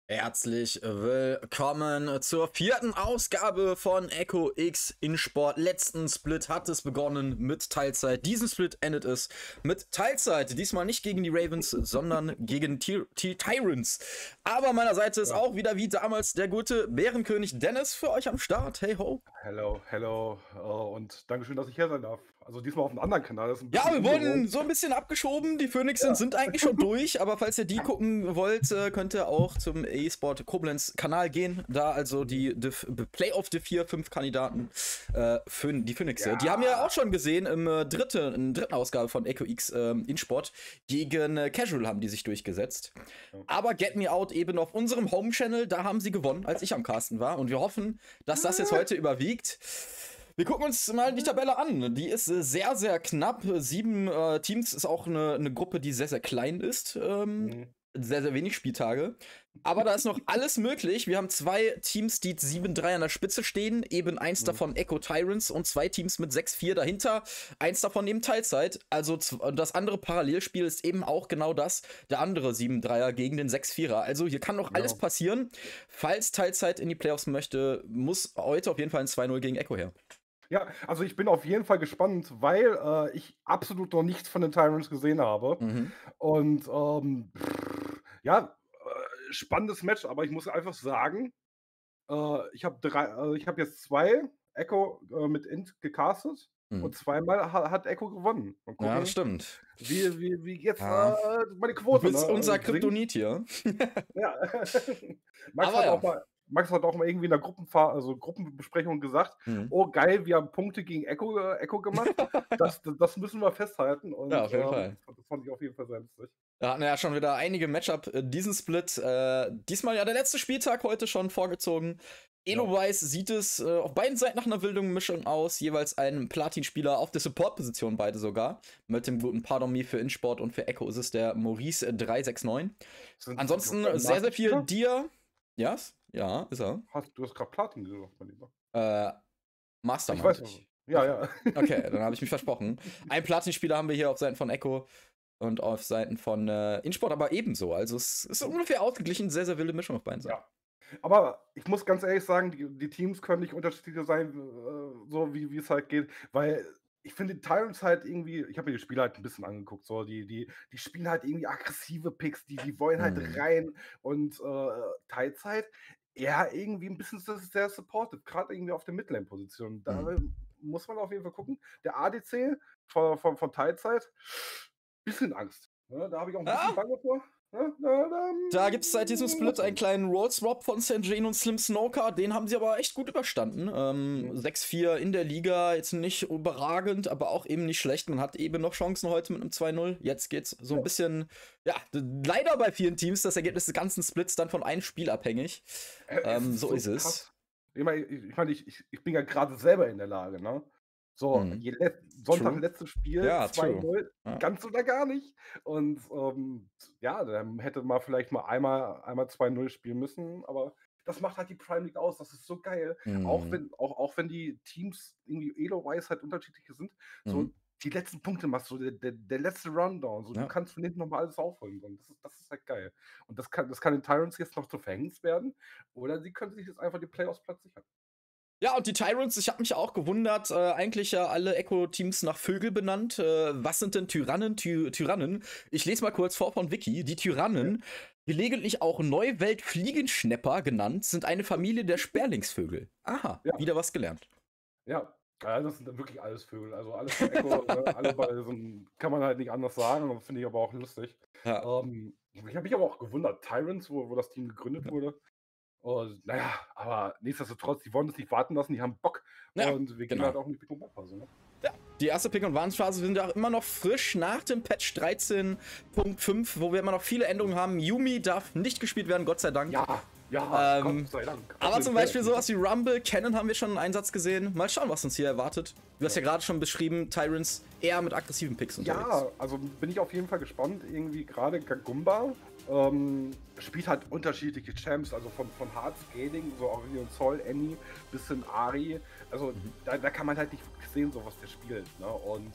Herzlich willkommen zur vierten Ausgabe von Echo X InSport. Letzten Split hat es begonnen mit Teilzeit. Diesen Split endet es mit Teilzeit. Diesmal nicht gegen die Ravens, sondern gegen Tyrants. Aber an meiner Seite ist auch wieder wie damals der gute Bärenkönig Dennis für euch am Start. Hey ho. Hello, hello. Und Dankeschön, dass ich hier sein darf. Also diesmal auf einem anderen Kanal. Das ist ein Ja, bisschen wir wurden ungewohnt. so ein bisschen abgeschoben. Die Phoenix sind eigentlich schon durch, aber falls ihr die gucken wollt, könnt ihr auch zum E-Sport Koblenz Kanal gehen. Da also die Playoff der 4-5 Kandidaten für die Phoenix. Ja. Die haben wir auch schon gesehen in der dritten Ausgabe von Echo X InSport. Gegen Casual haben die sich durchgesetzt. Aber Get Me Out eben auf unserem Home-Channel, da haben sie gewonnen, als ich am Casten war. Und wir hoffen, dass das jetzt heute überwiegt. Wir gucken uns mal die Tabelle an. Die ist sehr, sehr knapp. 7 Teams ist auch eine Gruppe, die sehr, sehr klein ist. Sehr, sehr wenig Spieltage. Aber da ist noch alles möglich. Wir haben 2 Teams, die 7-3 an der Spitze stehen. Eben eins davon Echo Tyrants und 2 Teams mit 6-4 dahinter. Eins davon neben Teilzeit. Also das andere Parallelspiel ist eben auch genau das. Der andere 7-3er gegen den 6-4er. Also hier kann noch alles passieren. Falls Teilzeit in die Playoffs möchte, muss heute auf jeden Fall ein 2-0 gegen Echo her. Ja, also ich bin auf jeden Fall gespannt, weil ich absolut noch nichts von den Tyrants gesehen habe. Und ja, spannendes Match, aber ich muss einfach sagen, ich habe jetzt 2 Echo mit Int gecastet und zweimal hat Echo gewonnen. Mal gucken, Ja, das stimmt. wie jetzt Ja. meine Du Quote. bist unser Kryptonit hier. Ja. Aber Max hat auch mal irgendwie in der Gruppenbesprechung gesagt: „Oh geil, wir haben Punkte gegen Echo gemacht." Das müssen wir festhalten und, Ja, auf jeden Fall. das fand ich auf jeden Fall sehr lustig. Da hatten wir ja schon wieder einige Matchup diesen Split. Diesmal ja der letzte Spieltag heute schon vorgezogen. Elo-wise sieht es auf beiden Seiten nach einer wilden Mischung aus. Jeweils ein Platin-Spieler auf der Support-Position, beide sogar. Mit dem guten Pardon Me für InSport und für Echo ist es der Maurice 369. Ansonsten sehr, sehr viel Dir. Yes? Ja, ist er. Du hast gerade Platin gesagt, mein Lieber. Master, Ich weiß meinte ich. nicht. Ja. Okay, dann habe ich mich versprochen. Ein Platin-Spieler haben wir hier auf Seiten von Echo und auf Seiten von InSport aber ebenso. Also es ist ungefähr ausgeglichen, sehr, sehr wilde Mischung auf beiden Seiten. Ja. Aber ich muss ganz ehrlich sagen, die Teams können nicht unterschiedlicher sein, so wie es halt geht, weil ich finde die Tyrants halt irgendwie, ich habe mir die Spiele halt ein bisschen angeguckt, so die spielen halt irgendwie aggressive Picks, die wollen halt rein und Teilzeit eher irgendwie ein bisschen sehr supportive, gerade irgendwie auf der Midlane-Position. Da muss man auf jeden Fall gucken. Der ADC von Teilzeit, bisschen Angst. Ne? Da habe ich auch ein bisschen Bange vor. Da gibt es seit diesem Split einen kleinen Roll-Swap von St. Jane und Slim Snoker. Den haben sie aber echt gut überstanden. 6-4 in der Liga, jetzt nicht überragend, aber auch eben nicht schlecht. Man hat eben noch Chancen heute mit einem 2-0. Jetzt geht's so ein bisschen, ja, leider bei vielen Teams das Ergebnis des ganzen Splits dann von einem Spiel abhängig. So ist es. Krass. Ich meine, ich bin ja gerade selber in der Lage, ne? So, Sonntag, letztes Spiel, Ja, 2-0, ja. ganz oder gar nicht. Und ja, dann hätte man vielleicht mal einmal 2-0 spielen müssen, aber das macht halt die Prime League aus. Das ist so geil. Auch wenn die Teams irgendwie Elo-wise halt unterschiedliche sind, so die letzten Punkte machst, so der letzte Rundown, so du kannst von hinten nochmal alles aufholen. Und das ist halt geil. Und das kann den Tyrants jetzt noch zu Verhängnis werden, oder sie können sich jetzt einfach die Playoffs-Platz sichern. Ja, und die Tyrants, ich habe mich auch gewundert, eigentlich ja alle Echo-Teams nach Vögel benannt. Was sind denn Tyrannen? Tyrannen. Ich lese mal kurz vor von Wiki. Die Tyrannen, gelegentlich auch Neuwelt-Fliegenschnepper genannt, sind eine Familie der Sperlingsvögel. Aha, wieder was gelernt. Ja, das sind dann wirklich alles Vögel. Also alles von Echo, alle bei so kann man halt nicht anders sagen, und finde ich aber auch lustig. Ja. Ich habe mich aber auch gewundert, Tyrants, wo das Team gegründet wurde. Und naja, aber nichtsdestotrotz, die wollen es nicht warten lassen, die haben Bock. Ja, und wir gehen halt auch in die Pick-and-Pop-Phase. Ne? Ja, die erste Pick-and-Runs-Phase sind ja auch immer noch frisch nach dem Patch 13.5, wo wir immer noch viele Änderungen haben. Yumi darf nicht gespielt werden, Gott sei Dank. Ja, Gott sei Dank. Aber zum Beispiel sowas wie Rumble, Cannon haben wir schon einen Einsatz gesehen. Mal schauen, was uns hier erwartet. Du hast ja gerade schon beschrieben, Tyrants eher mit aggressiven Picks unterwegs. Ja, also bin ich auf jeden Fall gespannt. Irgendwie gerade Gagumba spielt halt unterschiedliche Champs, also von Hard Scaling, so Aurelion Sol, Annie, bis hin Ari. Also da kann man halt nicht sehen, so was der spielt. Ne? Und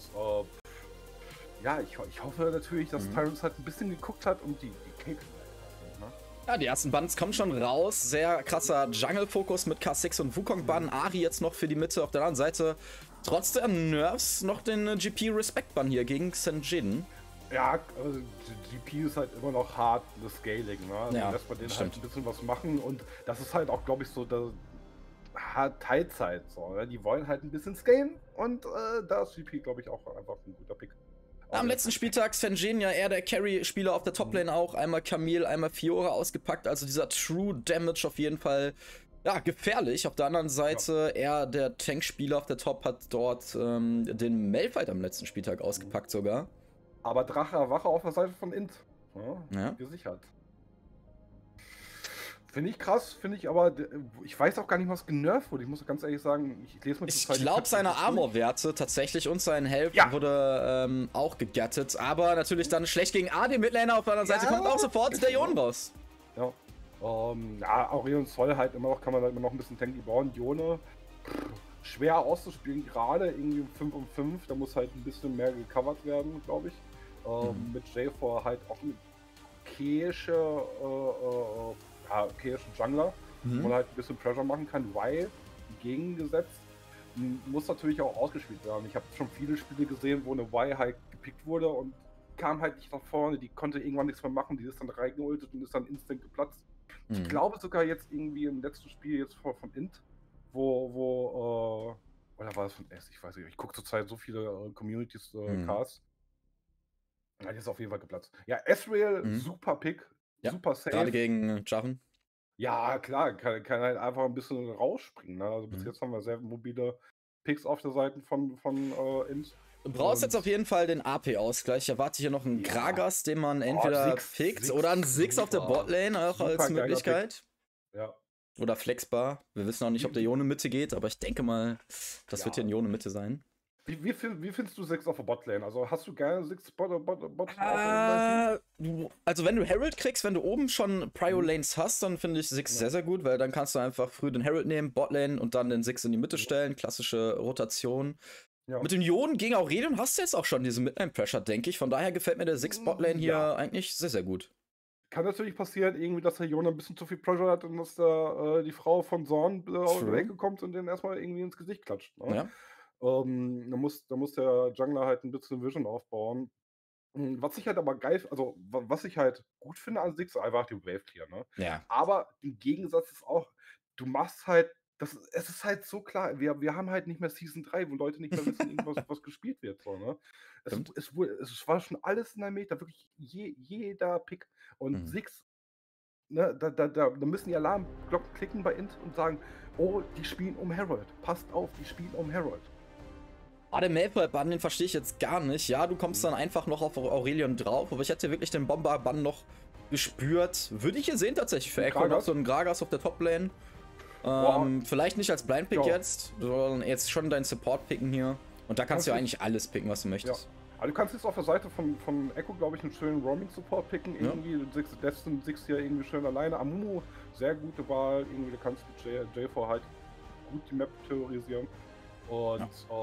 ja, ich hoffe natürlich, dass Tyrants halt ein bisschen geguckt hat und die Cape. Ne? Ja, die ersten Bans kommen schon raus. Sehr krasser Jungle-Fokus mit K6 und Wukong-Ban. Ari jetzt noch für die Mitte. Auf der anderen Seite, trotz der Nerfs, noch den GP-Respect-Ban hier gegen Senjin. Ja, also GP ist halt immer noch hart das Scaling, ne? Also Ja, lässt man den das halt stimmt. ein bisschen was machen und das ist halt auch, glaube ich, so Teilzeit. So, ne? Die wollen halt ein bisschen scalen und da ist GP, glaube ich, auch einfach ein guter Pick. Am letzten Spieltag Senjin ja eher der Carry-Spieler auf der Toplane auch. Einmal Camille, einmal Fiora ausgepackt. Also dieser True Damage auf jeden Fall, ja, gefährlich. Auf der anderen Seite eher der Tank-Spieler auf der Top hat dort den Malphite am letzten Spieltag ausgepackt sogar. Aber Drache Wache auf der Seite von Int. Ja. Gesichert. Finde ich krass, finde ich aber, ich weiß auch gar nicht, was genervt wurde. Ich muss ganz ehrlich sagen, ich lese mir Ich zurzeit die glaube, Patches seine nicht durch. Armor-Werte tatsächlich und sein Health Ja. wurde auch gegattet. Aber natürlich dann schlecht gegen AD Midlaner. Auf der anderen Seite Ja. kommt auch sofort der Ionen raus. Ja. Ja, Aurelion Zoll halt immer noch, kann man halt immer noch ein bisschen tanky bauen. Ione, schwer auszuspielen, gerade irgendwie 5 um 5. Da muss halt ein bisschen mehr gecovert werden, glaube ich. Mit J4 halt auch mit okayischen Jungler, wo man halt ein bisschen Pressure machen kann, weil gegengesetzt muss natürlich auch ausgespielt werden. Ich habe schon viele Spiele gesehen, wo eine Y halt gepickt wurde und kam halt nicht nach vorne, die konnte irgendwann nichts mehr machen, die ist dann reingeultet und ist dann instant geplatzt. Ich glaube sogar jetzt irgendwie im letzten Spiel jetzt von Int, oder war das von S? Ich weiß nicht, ich gucke zurzeit so viele Communities Casts. Ja, die ist auf jeden Fall geplatzt. Ja, Ezreal, super Pick, Ja, super safe. gerade gegen Jarvan. Ja, klar, kann halt einfach ein bisschen rausspringen. Ne? Also bis jetzt haben wir sehr mobile Picks auf der Seite von Int. Du brauchst Und- jetzt auf jeden Fall den AP-Ausgleich. Ich erwarte hier noch einen Ja. Gragas, den man entweder Six, pickt Six, oder einen Six auf der super. Botlane auch Super als geiler Möglichkeit. Ja. Oder flexbar. Wir wissen noch nicht, ob der Ione Mitte geht, aber ich denke mal, das Ja. wird hier ein Ione Mitte sein. Wie findest du Six auf der Botlane? Also hast du gerne Six Bot auf deinem Team? Also wenn du Herald kriegst, wenn du oben schon Prio-Lanes hast, dann finde ich Six sehr, sehr gut, weil dann kannst du einfach früh den Herald nehmen, Botlane und dann den Six in die Mitte stellen. Klassische Rotation. Ja. Mit dem Ionen gegen Aurelion hast du jetzt auch schon diese Midline-Pressure, denke ich. Von daher gefällt mir der Six-Botlane hier Ja. eigentlich sehr, sehr gut. Kann natürlich passieren, irgendwie, dass der Jona ein bisschen zu viel Pressure hat und dass da die Frau von Zorn aus der Ecke kommt und den erstmal irgendwie ins Gesicht klatscht. Ne? Ja. Da muss der Jungler halt ein bisschen Vision aufbauen. Was ich halt aber geil, also was ich halt gut finde an Six, ist einfach die Wave Clear, ne? Ja. Aber im Gegensatz ist auch, du machst halt, es ist halt so klar, wir haben halt nicht mehr Season 3, wo Leute nicht mehr wissen, was gespielt wird. So, ne? Stimmt. Es war schon alles in der Meta, wirklich jeder Pick. Und Six, ne, da müssen die Alarmglocken klicken bei Int und sagen, oh, die spielen um Herald. Passt auf, die spielen um Herald. Den Malphite-Bann, den verstehe ich jetzt gar nicht. Ja, du kommst dann einfach noch auf Aurelion drauf, aber ich hätte wirklich den Bomber-Bann noch gespürt. Würde ich hier sehen tatsächlich für Echo noch so einen Gragas auf der Top-Lane. Vielleicht nicht als Blind-Pick jetzt, sondern jetzt schon deinen Support picken hier. Und da kannst du ja eigentlich alles picken, was du möchtest. Ja. Also du kannst jetzt auf der Seite von Echo, glaube ich, einen schönen Roaming-Support picken. Irgendwie, du lässt den Six hier irgendwie schön alleine. Amumu, sehr gute Wahl. Irgendwie, du kannst mit J4 halt gut die Map terrorisieren. Und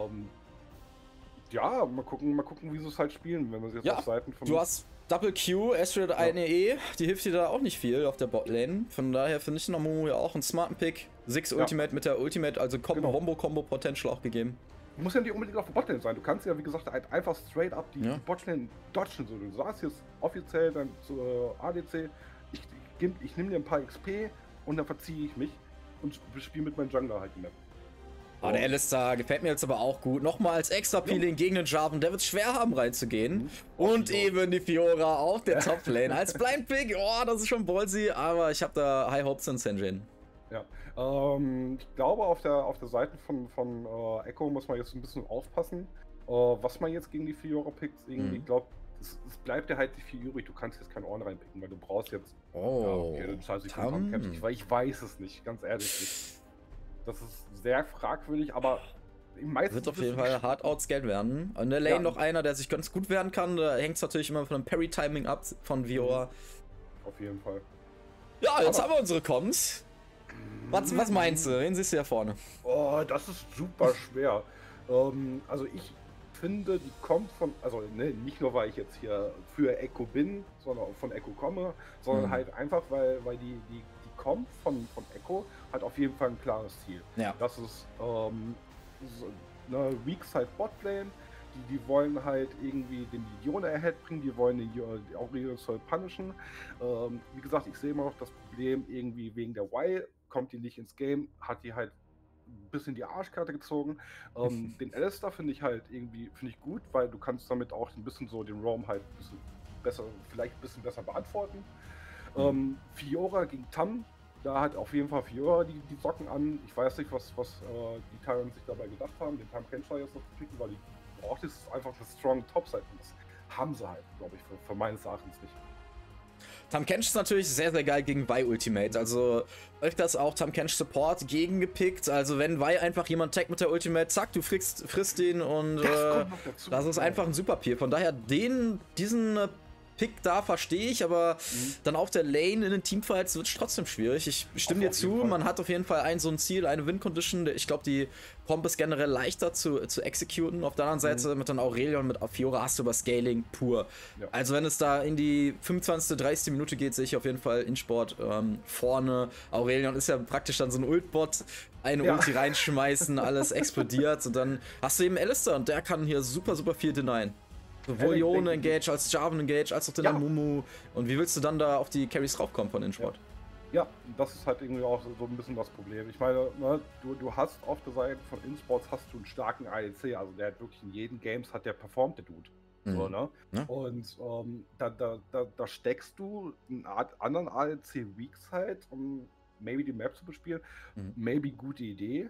mal gucken, wie sie es halt spielen, wenn wir es jetzt auf Seiten von. Du hast Double Q, Ezreal eine E, die hilft dir da auch nicht viel auf der Botlane. Von daher finde ich Amumu ja auch einen smarten Pick. Six Ultimate mit der Ultimate, also Combo-Potential auch gegeben. Du musst ja nicht unbedingt auf der Botlane sein. Du kannst ja, wie gesagt, halt einfach straight up die Botlane dodgen. So, du sagst jetzt offiziell dann zur ADC, ich nehme dir ein paar XP und dann verziehe ich mich und spiele mit meinem Jungler halt die Map. Der Alistar gefällt mir jetzt aber auch gut. Nochmal als extra Peeling gegen den Jarvan. Der wird es schwer haben reinzugehen. Und eben die Fiora auf der Top-Lane. Als Blind-Pick, das ist schon ballsy, aber ich habe da High Hopes in Senjin. Ja, ich glaube auf der Seite von Echo muss man jetzt ein bisschen aufpassen, was man jetzt gegen die Fiora pickt. Irgendwie, ich glaube, es bleibt ja halt die 4 übrig. Du kannst jetzt keinen Ohren reinpicken, weil du brauchst jetzt. Ich weiß es nicht, ganz ehrlich nicht. Das ist sehr fragwürdig, aber meistens wird auf jeden Fall hart outscaled werden. In der Lane noch einer, der sich ganz gut werden kann. Da hängt es natürlich immer von dem Parry-Timing ab von Fiora. Auf jeden Fall. Ja, jetzt haben wir unsere Comms. Was meinst du? Wen siehst du hier vorne? Oh, das ist super schwer. Also finde, die kommt von, also ne, nicht nur, weil ich jetzt hier für Echo bin, sondern auch von Echo komme, sondern halt einfach, weil die kommt von Echo, hat auf jeden Fall ein klares Ziel. Ja. Das ist eine Weak Side Botlane, die wollen halt irgendwie den Legione ahead bringen, die wollen den Aurelion Sol punishen. Wie gesagt, ich sehe immer noch das Problem, irgendwie wegen der Y kommt die nicht ins Game, hat die halt ein bisschen die Arschkarte gezogen. Den Alistar finde ich gut, weil du kannst damit auch ein bisschen so den Roam halt ein bisschen besser, vielleicht ein bisschen besser beantworten. Fiora gegen Tam, da hat auf jeden Fall Fiora die Socken an. Ich weiß nicht, was die Tyrants sich dabei gedacht haben, den Tam Kench jetzt noch zu picken, weil die braucht es einfach eine strong Topside. Das haben sie halt, glaube ich, für meines Erachtens nicht. Tahm Kench ist natürlich sehr, sehr geil gegen Vi Ultimate. Also öfters auch Tahm Kench Support gegengepickt. Also wenn Vi einfach jemand taggt mit der Ultimate, zack, du frisst den und das ist einfach ein super Peer. Von daher diesen Pick da verstehe ich, aber dann auf der Lane in den Teamfights wird es trotzdem schwierig. Ich stimme dir zu, man hat auf jeden Fall so ein Ziel, eine Win-Condition. Ich glaube, die Pomp ist generell leichter zu executen. Auf der anderen Seite mit dann Aurelion, mit Fiora hast du aber Scaling pur. Ja. Also wenn es da in die 25., 30. Minute geht, sehe ich auf jeden Fall InSport vorne. Aurelion ist ja praktisch dann so ein Ult-Bot, eine Ulti reinschmeißen, alles explodiert und dann hast du eben Alistar und der kann hier super, super viel denyen. Sowohl Yone Engage als Jarvan Engage als auch den Amumu. Und wie willst du dann da auf die Carries raufkommen von InSport? Ja, das ist halt irgendwie auch so ein bisschen das Problem. Ich meine, ne, du hast auf der Seite von InSports hast du einen starken ADC, also der hat wirklich in jedem Games hat der performt, der Dude. So, ne? Ja. Und da steckst du einen anderen ADC Weak Side, um maybe die Map zu bespielen. Maybe gute Idee.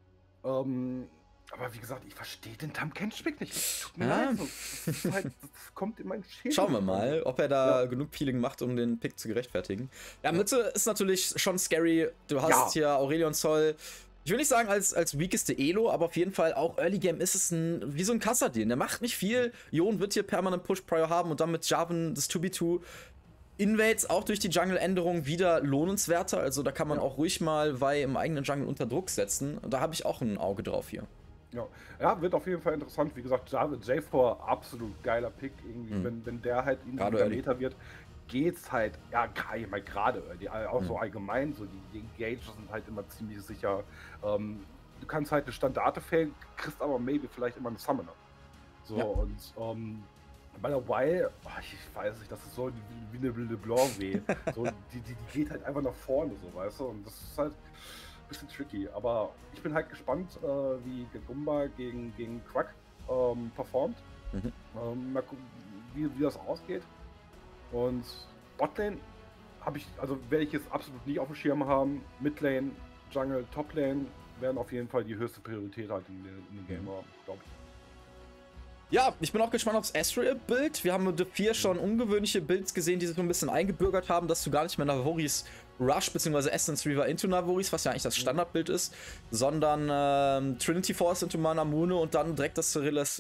Aber wie gesagt, ich verstehe den Tahm Kench-Pick nicht. Tut mir leid, das kommt in meinen Schädel. Schauen wir mal, ob er da genug Peeling macht, um den Pick zu gerechtfertigen. Ja, Mitte ist natürlich schon scary. Du hast hier Aurelion Sol. Ich will nicht sagen als weakeste Elo, aber auf jeden Fall auch Early Game ist es wie so ein Kassadin. Der macht nicht viel. Jon wird hier permanent Push-Prior haben und dann mit Jarvan das 2v2. Invades auch durch die Jungle-Änderung wieder lohnenswerter. Also da kann man auch ruhig mal Vi im eigenen Jungle unter Druck setzen. Da habe ich auch ein Auge drauf hier. Ja, wird auf jeden Fall interessant. Wie gesagt, J4 absolut geiler Pick. Irgendwie, wenn der halt in der Meta wird, geht's halt, gerade auch so allgemein, so die Engages sind halt immer ziemlich sicher. Du kannst halt eine Standarte failen, kriegst aber maybe vielleicht immer einen Summoner. So, und bei der Y, ich weiß nicht, das ist so wie eine LeBlanc weh. So, die geht halt einfach nach vorne, so, weißt du, und das ist halt bisschen tricky, aber ich bin halt gespannt, wie Gegumba gegen Quack performt. Mal gucken, wie das ausgeht. Und Botlane werde ich jetzt absolut nie auf dem Schirm haben. Midlane, Jungle, Toplane werden auf jeden Fall die höchste Priorität halt in dem Game haben, glaube ich. Ja, ich bin auch gespannt aufs Ezreal-Bild. Wir haben mit 4 schon ungewöhnliche Builds gesehen, die sich so ein bisschen eingebürgert haben, dass du gar nicht mehr Navoris Rush bzw. Essence Reaver into Navoris, was ja eigentlich das Standardbild ist, sondern Trinity Force into Manamune und dann direkt das Cerillas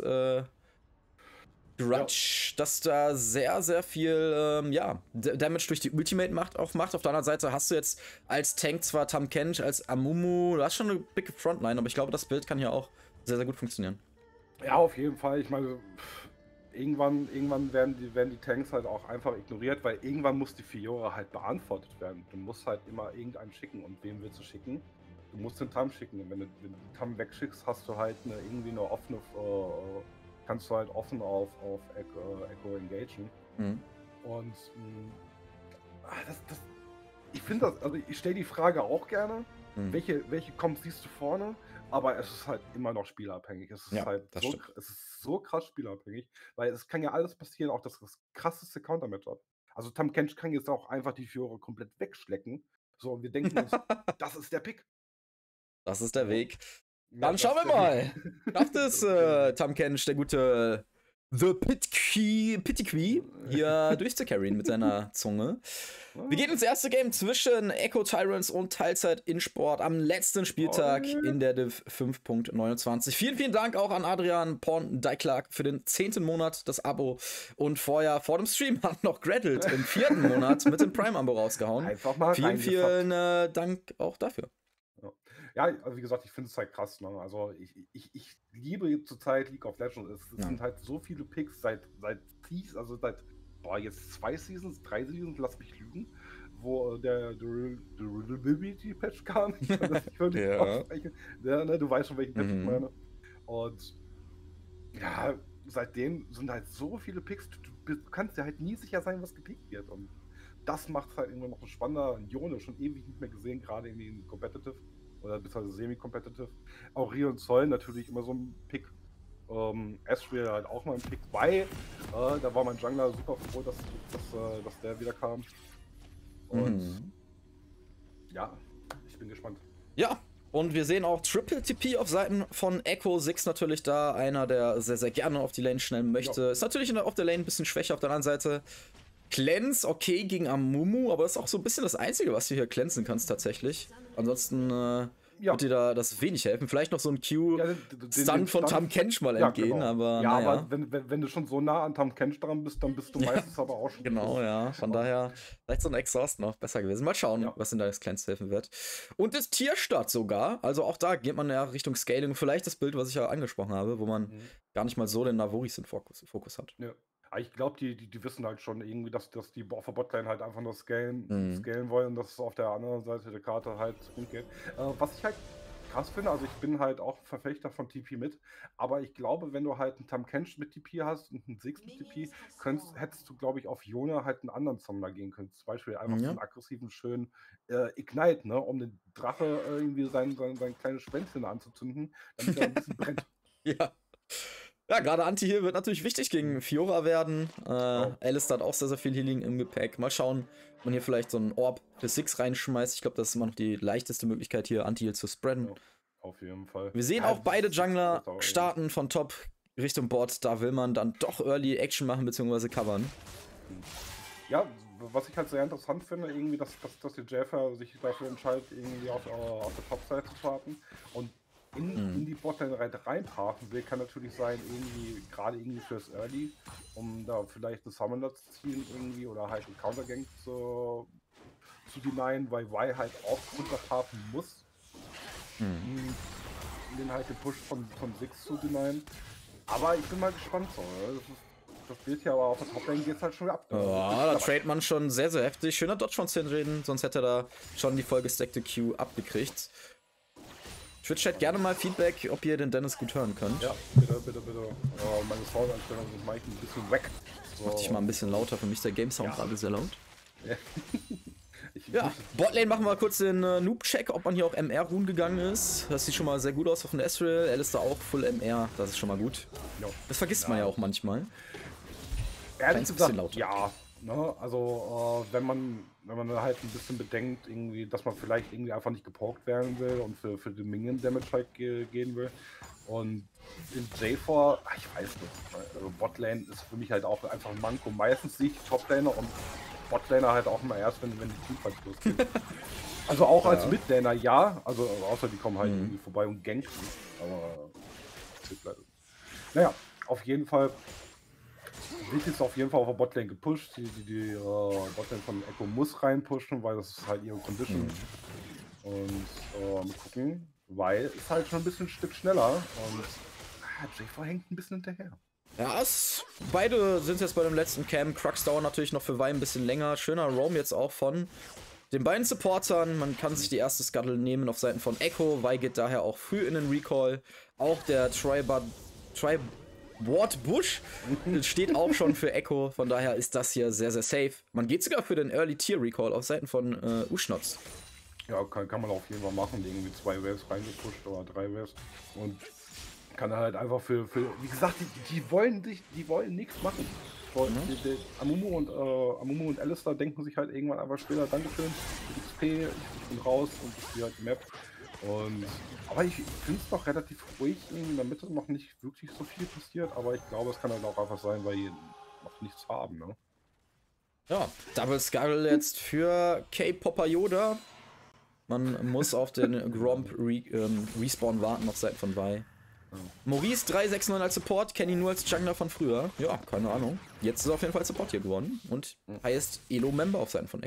Grudge, das da sehr, sehr viel Damage durch die Ultimate macht. Auf der anderen Seite hast du jetzt als Tank zwar Tahm Kench, als Amumu, du hast schon eine big Frontline, aber ich glaube, das Bild kann hier auch sehr, sehr gut funktionieren. Ja, auf jeden Fall. Ich meine, irgendwann werden die Tanks halt auch einfach ignoriert, weil irgendwann muss die Fiora halt beantwortet werden. Du musst halt immer irgendeinen schicken. Und wem willst du schicken? Du musst den Tahm schicken. Und wenn du den Tahm wegschickst, hast du halt irgendwie eine offene, kannst du halt offen auf Echo engagen. Und ich finde das, also ich stelle die Frage auch gerne, welche Comps siehst du vorne? Aber es ist halt immer noch spielabhängig. Es ist so krass spielabhängig, weil es kann ja alles passieren, auch das krasseste Counter-Matchup. Also Tahm Kench kann jetzt auch einfach die Fiora komplett wegschlecken. So, und wir denken uns, das ist der Pick. Das ist der Weg. Dann schauen wir mal. Schafft es Tahm Kench, der gute The Pitiqui hier durchzucarryen mit seiner Zunge. Wir gehen ins erste Game zwischen Echo Tyrants und Teilzeit InSport am letzten Spieltag in der Div 5.29. Vielen, vielen Dank auch an Adrian Porn Deiklak für den 10. Monat das Abo. Und vor dem Stream hat noch Greddelt im 4. Monat mit dem Prime-Abo rausgehauen. Einfach mal vielen Dank auch dafür. Ja. Ja, also wie gesagt, ich finde es halt krass, ne? Also ich liebe zurzeit League of Legends. Es Ja. sind halt so viele Picks also seit, boah, jetzt 2 Seasons, 3 Seasons, lass mich lügen, wo der Durability Patch kam. Ich kann das nicht wirklich Ja. aussprechen. Ja, ne, du weißt schon, welchen Patch ich Mhm. meine. Und ja, seitdem sind halt so viele Picks, du kannst dir halt nie sicher sein, was gepickt wird. Und das macht es halt irgendwann noch so spannender. Yone schon ewig nicht mehr gesehen, gerade irgendwie in Competitive oder beziehungsweise Semi-Competitive. Auch Rio und Zoll natürlich immer so ein Pick. Astral halt auch mal ein Pick bei. Da war mein Jungler super froh, dass der wieder kam. Und Mhm. ja, ich bin gespannt. Ja, und wir sehen auch Triple TP auf Seiten von Echo. Six natürlich da, einer, der sehr, sehr gerne auf die Lane schnellen möchte. Ja. Ist natürlich auf der Lane ein bisschen schwächer. Auf der anderen Seite Cleanse, okay, gegen Amumu, aber ist auch so ein bisschen das Einzige, was du hier cleansen kannst tatsächlich. Ansonsten Ja. wird dir da das wenig helfen. Vielleicht noch so ein Ja, Q-Stun von Tahm Kench mal ja, entgehen, genau. aber Ja, naja. aber wenn du schon so nah an Tahm Kench dran bist, dann bist du meistens aber auch schon Genau, tot. ja. Von daher vielleicht so ein Exhaust noch besser gewesen. Mal schauen, Ja. was in deines Clans helfen wird. Und das Tierstadt sogar. Also auch da geht man ja Richtung Scaling. Vielleicht das Bild, was ich ja angesprochen habe, wo man gar nicht mal so den Navoris im Fokus hat. Ja. Aber ich glaube, die wissen halt schon irgendwie, dass die auf der Botlane halt einfach nur scalen Mhm. wollen und dass es auf der anderen Seite der Karte halt geht. Was ich halt krass finde, also ich bin halt auch Verfechter von TP mit, aber ich glaube, wenn du halt einen Tahm Kench mit TP hast und einen Six mit TP, hättest du, glaube ich, auf Yone halt einen anderen Summoner gehen können. Zum Beispiel einfach so Ja. einen aggressiven, schönen Ignite, ne, um den Drache irgendwie sein kleines Schwänzchen anzuzünden, damit er ein bisschen brennt. Ja. Ja, gerade Anti-Heal wird natürlich wichtig gegen Fiora werden. Alistar hat auch sehr, sehr viel Healing im Gepäck. Mal schauen, ob man hier vielleicht so einen Orb für Six reinschmeißt. Ich glaube, das ist immer noch die leichteste Möglichkeit, hier Anti-Heal zu spreaden. Ja, auf jeden Fall. Wir sehen Ja, auch beide Jungler das ist starten von Top Richtung Bot. Da will man dann doch Early Action machen bzw. covern. Ja, was ich halt sehr interessant finde, irgendwie, dass die Jaffa sich dafür entscheidet, irgendwie auf der Top-Seite zu warten und in die Botlane reinpassen will, kann natürlich sein, gerade irgendwie fürs Early, um da vielleicht eine Summoner zu ziehen irgendwie oder halt einen Countergang zu denyen, weil Y halt auch runterpassen muss. Den halt den Push von Six zu denyen. Aber ich bin mal gespannt so. Das wird ja, aber auf der Toplane geht's halt schon ab. Ja, da trade man schon sehr, sehr heftig. Schöner Dodge von Syndreden, sonst hätte er da schon die vollgestackte Q abgekriegt. Twitch-Chat gerne mal Feedback, ob ihr den Dennis gut hören könnt. Ja, bitte. Meine Soundeinstellungen sind manchmal ein bisschen wack. So. Mach dich mal ein bisschen lauter, für mich ist der Game-Sound gerade sehr laut. Ja. Ja, Botlane machen wir kurz den Noob-Check, ob man hier auch MR-Ruhen gegangen ist. Das sieht schon mal sehr gut aus auf dem Astral. Alistar auch Full MR, das ist schon mal gut. Ja. Das vergisst man ja auch manchmal. Ehrlich Bisschen gesagt, lauter. ja. Ne? Also, wenn man halt ein bisschen bedenkt, irgendwie, dass man vielleicht irgendwie einfach nicht gepokt werden will und für den Minion-Damage halt gehen will. Und in J4, ich weiß nicht, also Botlane ist für mich halt auch einfach ein Manko. Meistens sehe ich Toplaner und Botlaner halt auch immer erst, wenn die Teamfights losgehen. Also auch als Midlaner, ja. Also außer die kommen halt irgendwie vorbei und ganken. Aber naja, auf jeden Fall wird jetzt auf jeden Fall auf der Botlane gepusht. Die Botlane von Echo muss reinpushen, weil das ist halt ihre Condition. Und mal gucken, weil es halt schon ein bisschen ein Stück schneller und J4 hängt ein bisschen hinterher. Ja, beide sind jetzt bei dem letzten Camp. Crux dauert natürlich noch für Weih ein bisschen länger. Schöner Roam jetzt auch von den beiden Supportern. Man kann sich die erste Scuttle nehmen auf Seiten von Echo. Weih geht daher auch früh in den Recall. Auch der Ward Bush steht auch schon für Echo. Von daher ist das hier sehr, sehr safe. Man geht sogar für den Early Tier Recall auf Seiten von Uschnotz. Ja, kann man auf jeden Fall machen. Irgendwie 2 Waves reingepusht oder 3 Waves. Und kann halt einfach für wie gesagt, die wollen nichts machen. Amumu und Alistar denken sich halt irgendwann einfach später, Dankeschön, XP, ich bin raus und ich spiele halt die Map. Aber ich finde es noch relativ ruhig, in der Mitte noch nicht wirklich so viel passiert, aber ich glaube, es kann halt auch einfach sein, weil die noch nichts haben, ne? Ja, Double Scuttle jetzt für K-Popper Yoda. Man muss auf den Gromp Respawn warten auf Seiten von Weih. Maurice 369 als Support, kenne ihn nur als Jungler von früher. Ja, keine Ahnung. Jetzt ist er auf jeden Fall Support hier geworden und heißt Elo-Member auf Seiten von Echo.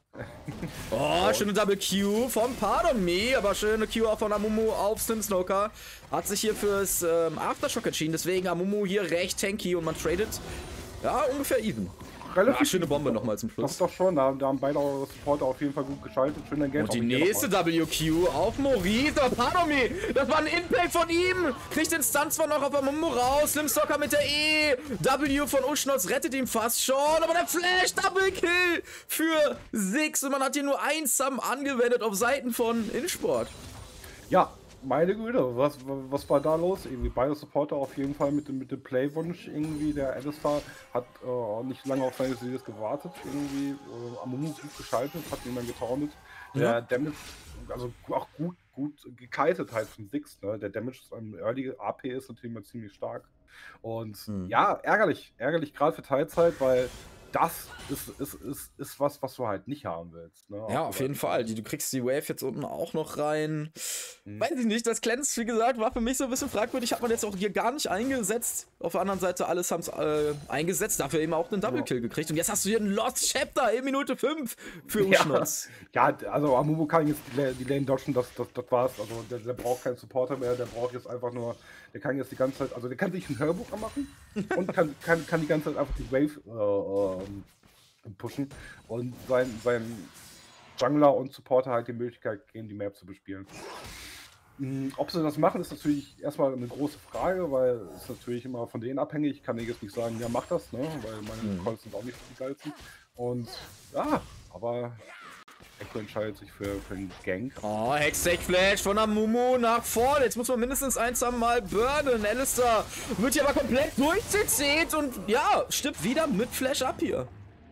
Oh, schöne Double Q von Pardon Me, aber schöne Q auch von Amumu auf Snoker. Hat sich hier fürs Aftershock entschieden, deswegen Amumu hier recht tanky und man tradet, ja, ungefähr even. Relativ schöne Bombe nochmal zum Schluss. Doch schon, da haben beide Supporter auf jeden Fall gut geschaltet. Schön dein Geld. Und die nächste WQ auf Maurice. Oh, pardon me. Das war ein Inplay von ihm. Kriegt den Stun zwar noch auf Amumu raus. Slimstalker mit der E. W von Uschnotz rettet ihn fast schon. Aber der Flash Double Kill für Six. Und man hat hier nur ein Sum angewendet auf Seiten von InSport. Ja, meine Güte, was war da los? Irgendwie beide Supporter auf jeden Fall mit dem Playwunsch irgendwie. Der Alistar hat nicht lange auf seine Series gewartet. Irgendwie Amumu gut geschaltet, hat ihn dann getauntet. Der Damage, also auch gut gekitet halt von Six. Ne? Der Damage am Early AP ist natürlich mal ziemlich stark. Und ja, ärgerlich gerade für Teilzeit, weil das ist was du halt nicht haben willst. Ne? Ja, auf jeden Fall. Du kriegst die Wave jetzt unten auch noch rein. Weiß ich nicht, das Cleanse, wie gesagt, war für mich so ein bisschen fragwürdig. Hat man jetzt auch hier gar nicht eingesetzt. Auf der anderen Seite, alles haben es eingesetzt. Dafür eben auch einen Double Kill gekriegt. Und jetzt hast du hier einen Lost Chapter in Minute 5 für Uschnotz. Ja, also Amumu kann jetzt die Lane dodgen, das war's. Also der braucht keinen Supporter mehr, der braucht jetzt einfach nur, der kann jetzt die ganze Zeit, also der kann sich einen Hörbuch machen und kann die ganze Zeit einfach die Wave pushen und sein Jungler und Supporter halt die Möglichkeit geben, die Map zu bespielen. Ob sie das machen, ist natürlich erstmal eine große Frage, weil es natürlich immer von denen abhängig. Ich kann jetzt nicht sagen, ja, mach das, ne? Weil meine Calls sind auch nicht die geilsten. Und ja, aber Echo entscheidet sich für einen Gank. Oh, Hextech-Flash von Amumu nach vorne. Jetzt muss man mindestens eins mal burnen. Alistar wird hier aber komplett durchzählt und ja, stirbt wieder mit Flash ab hier.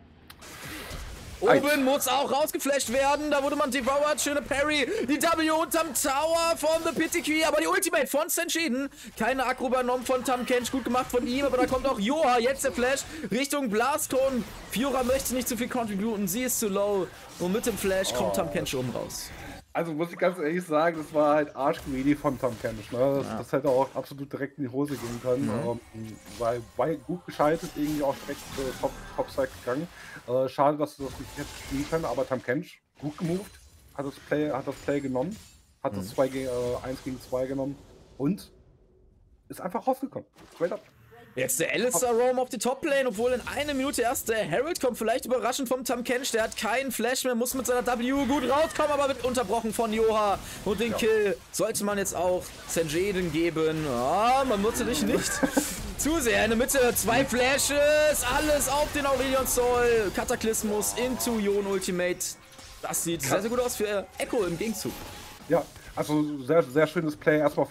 Oben muss auch rausgeflasht werden. Da wurde man devoured. Schöne Parry. Die W unterm Tower von The Pity, aber die Ultimate von Senjiden. Keine Aggro übernommen von Tahm.Kench. Gut gemacht von ihm, aber da kommt auch Yoha. Jetzt der Flash Richtung Blastcone. Fiora möchte nicht zu viel contributen. Sie ist zu low. Und mit dem Flash kommt Tahm.Kench oben raus. Also muss ich ganz ehrlich sagen, das war halt arschgreedy von Tahm.Kench. Ne? Das hätte auch absolut direkt in die Hose gehen können. Weil gut geschaltet, irgendwie auch direkt Topside gegangen. Schade, dass du das nicht hättest spielen können, aber Tahm.Kench gut gemoved, hat das Play genommen, hat das 1 gegen 2 genommen und ist einfach rausgekommen. Straight up. Jetzt der Alistar Roam auf die Top-Lane, obwohl in einer Minute erst der Herald kommt, vielleicht überraschend vom Tahm.Kench, der hat keinen Flash mehr, muss mit seiner W gut rauskommen, aber wird unterbrochen von Yoha und den Kill sollte man jetzt auch Senjiden geben. Man nutze dich nicht zu sehr. In der Mitte 2 Flashes, alles auf den Aurelion Sol, Kataklysmus into Ion Ultimate. Das sieht sehr, sehr gut aus für Echo im Gegenzug. Ja, also sehr, sehr schönes Play erstmal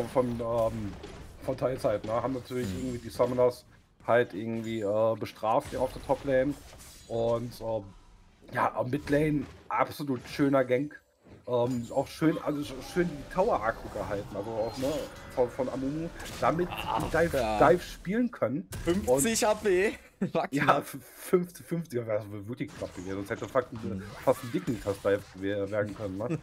von Teilzeit, ne? Haben natürlich irgendwie die Summoners halt irgendwie bestraft hier auf der Top-Lane und ja, Midlane absolut schöner Gank. Auch schön, also schön die Tower-Akku gehalten, also auch ne, von Amumu, damit Dive spielen können. 50 HP. Ja, 50, wäre wirklich knapp gewesen, sonst hätte fast ein Dignitas-Dive werden können. Ne?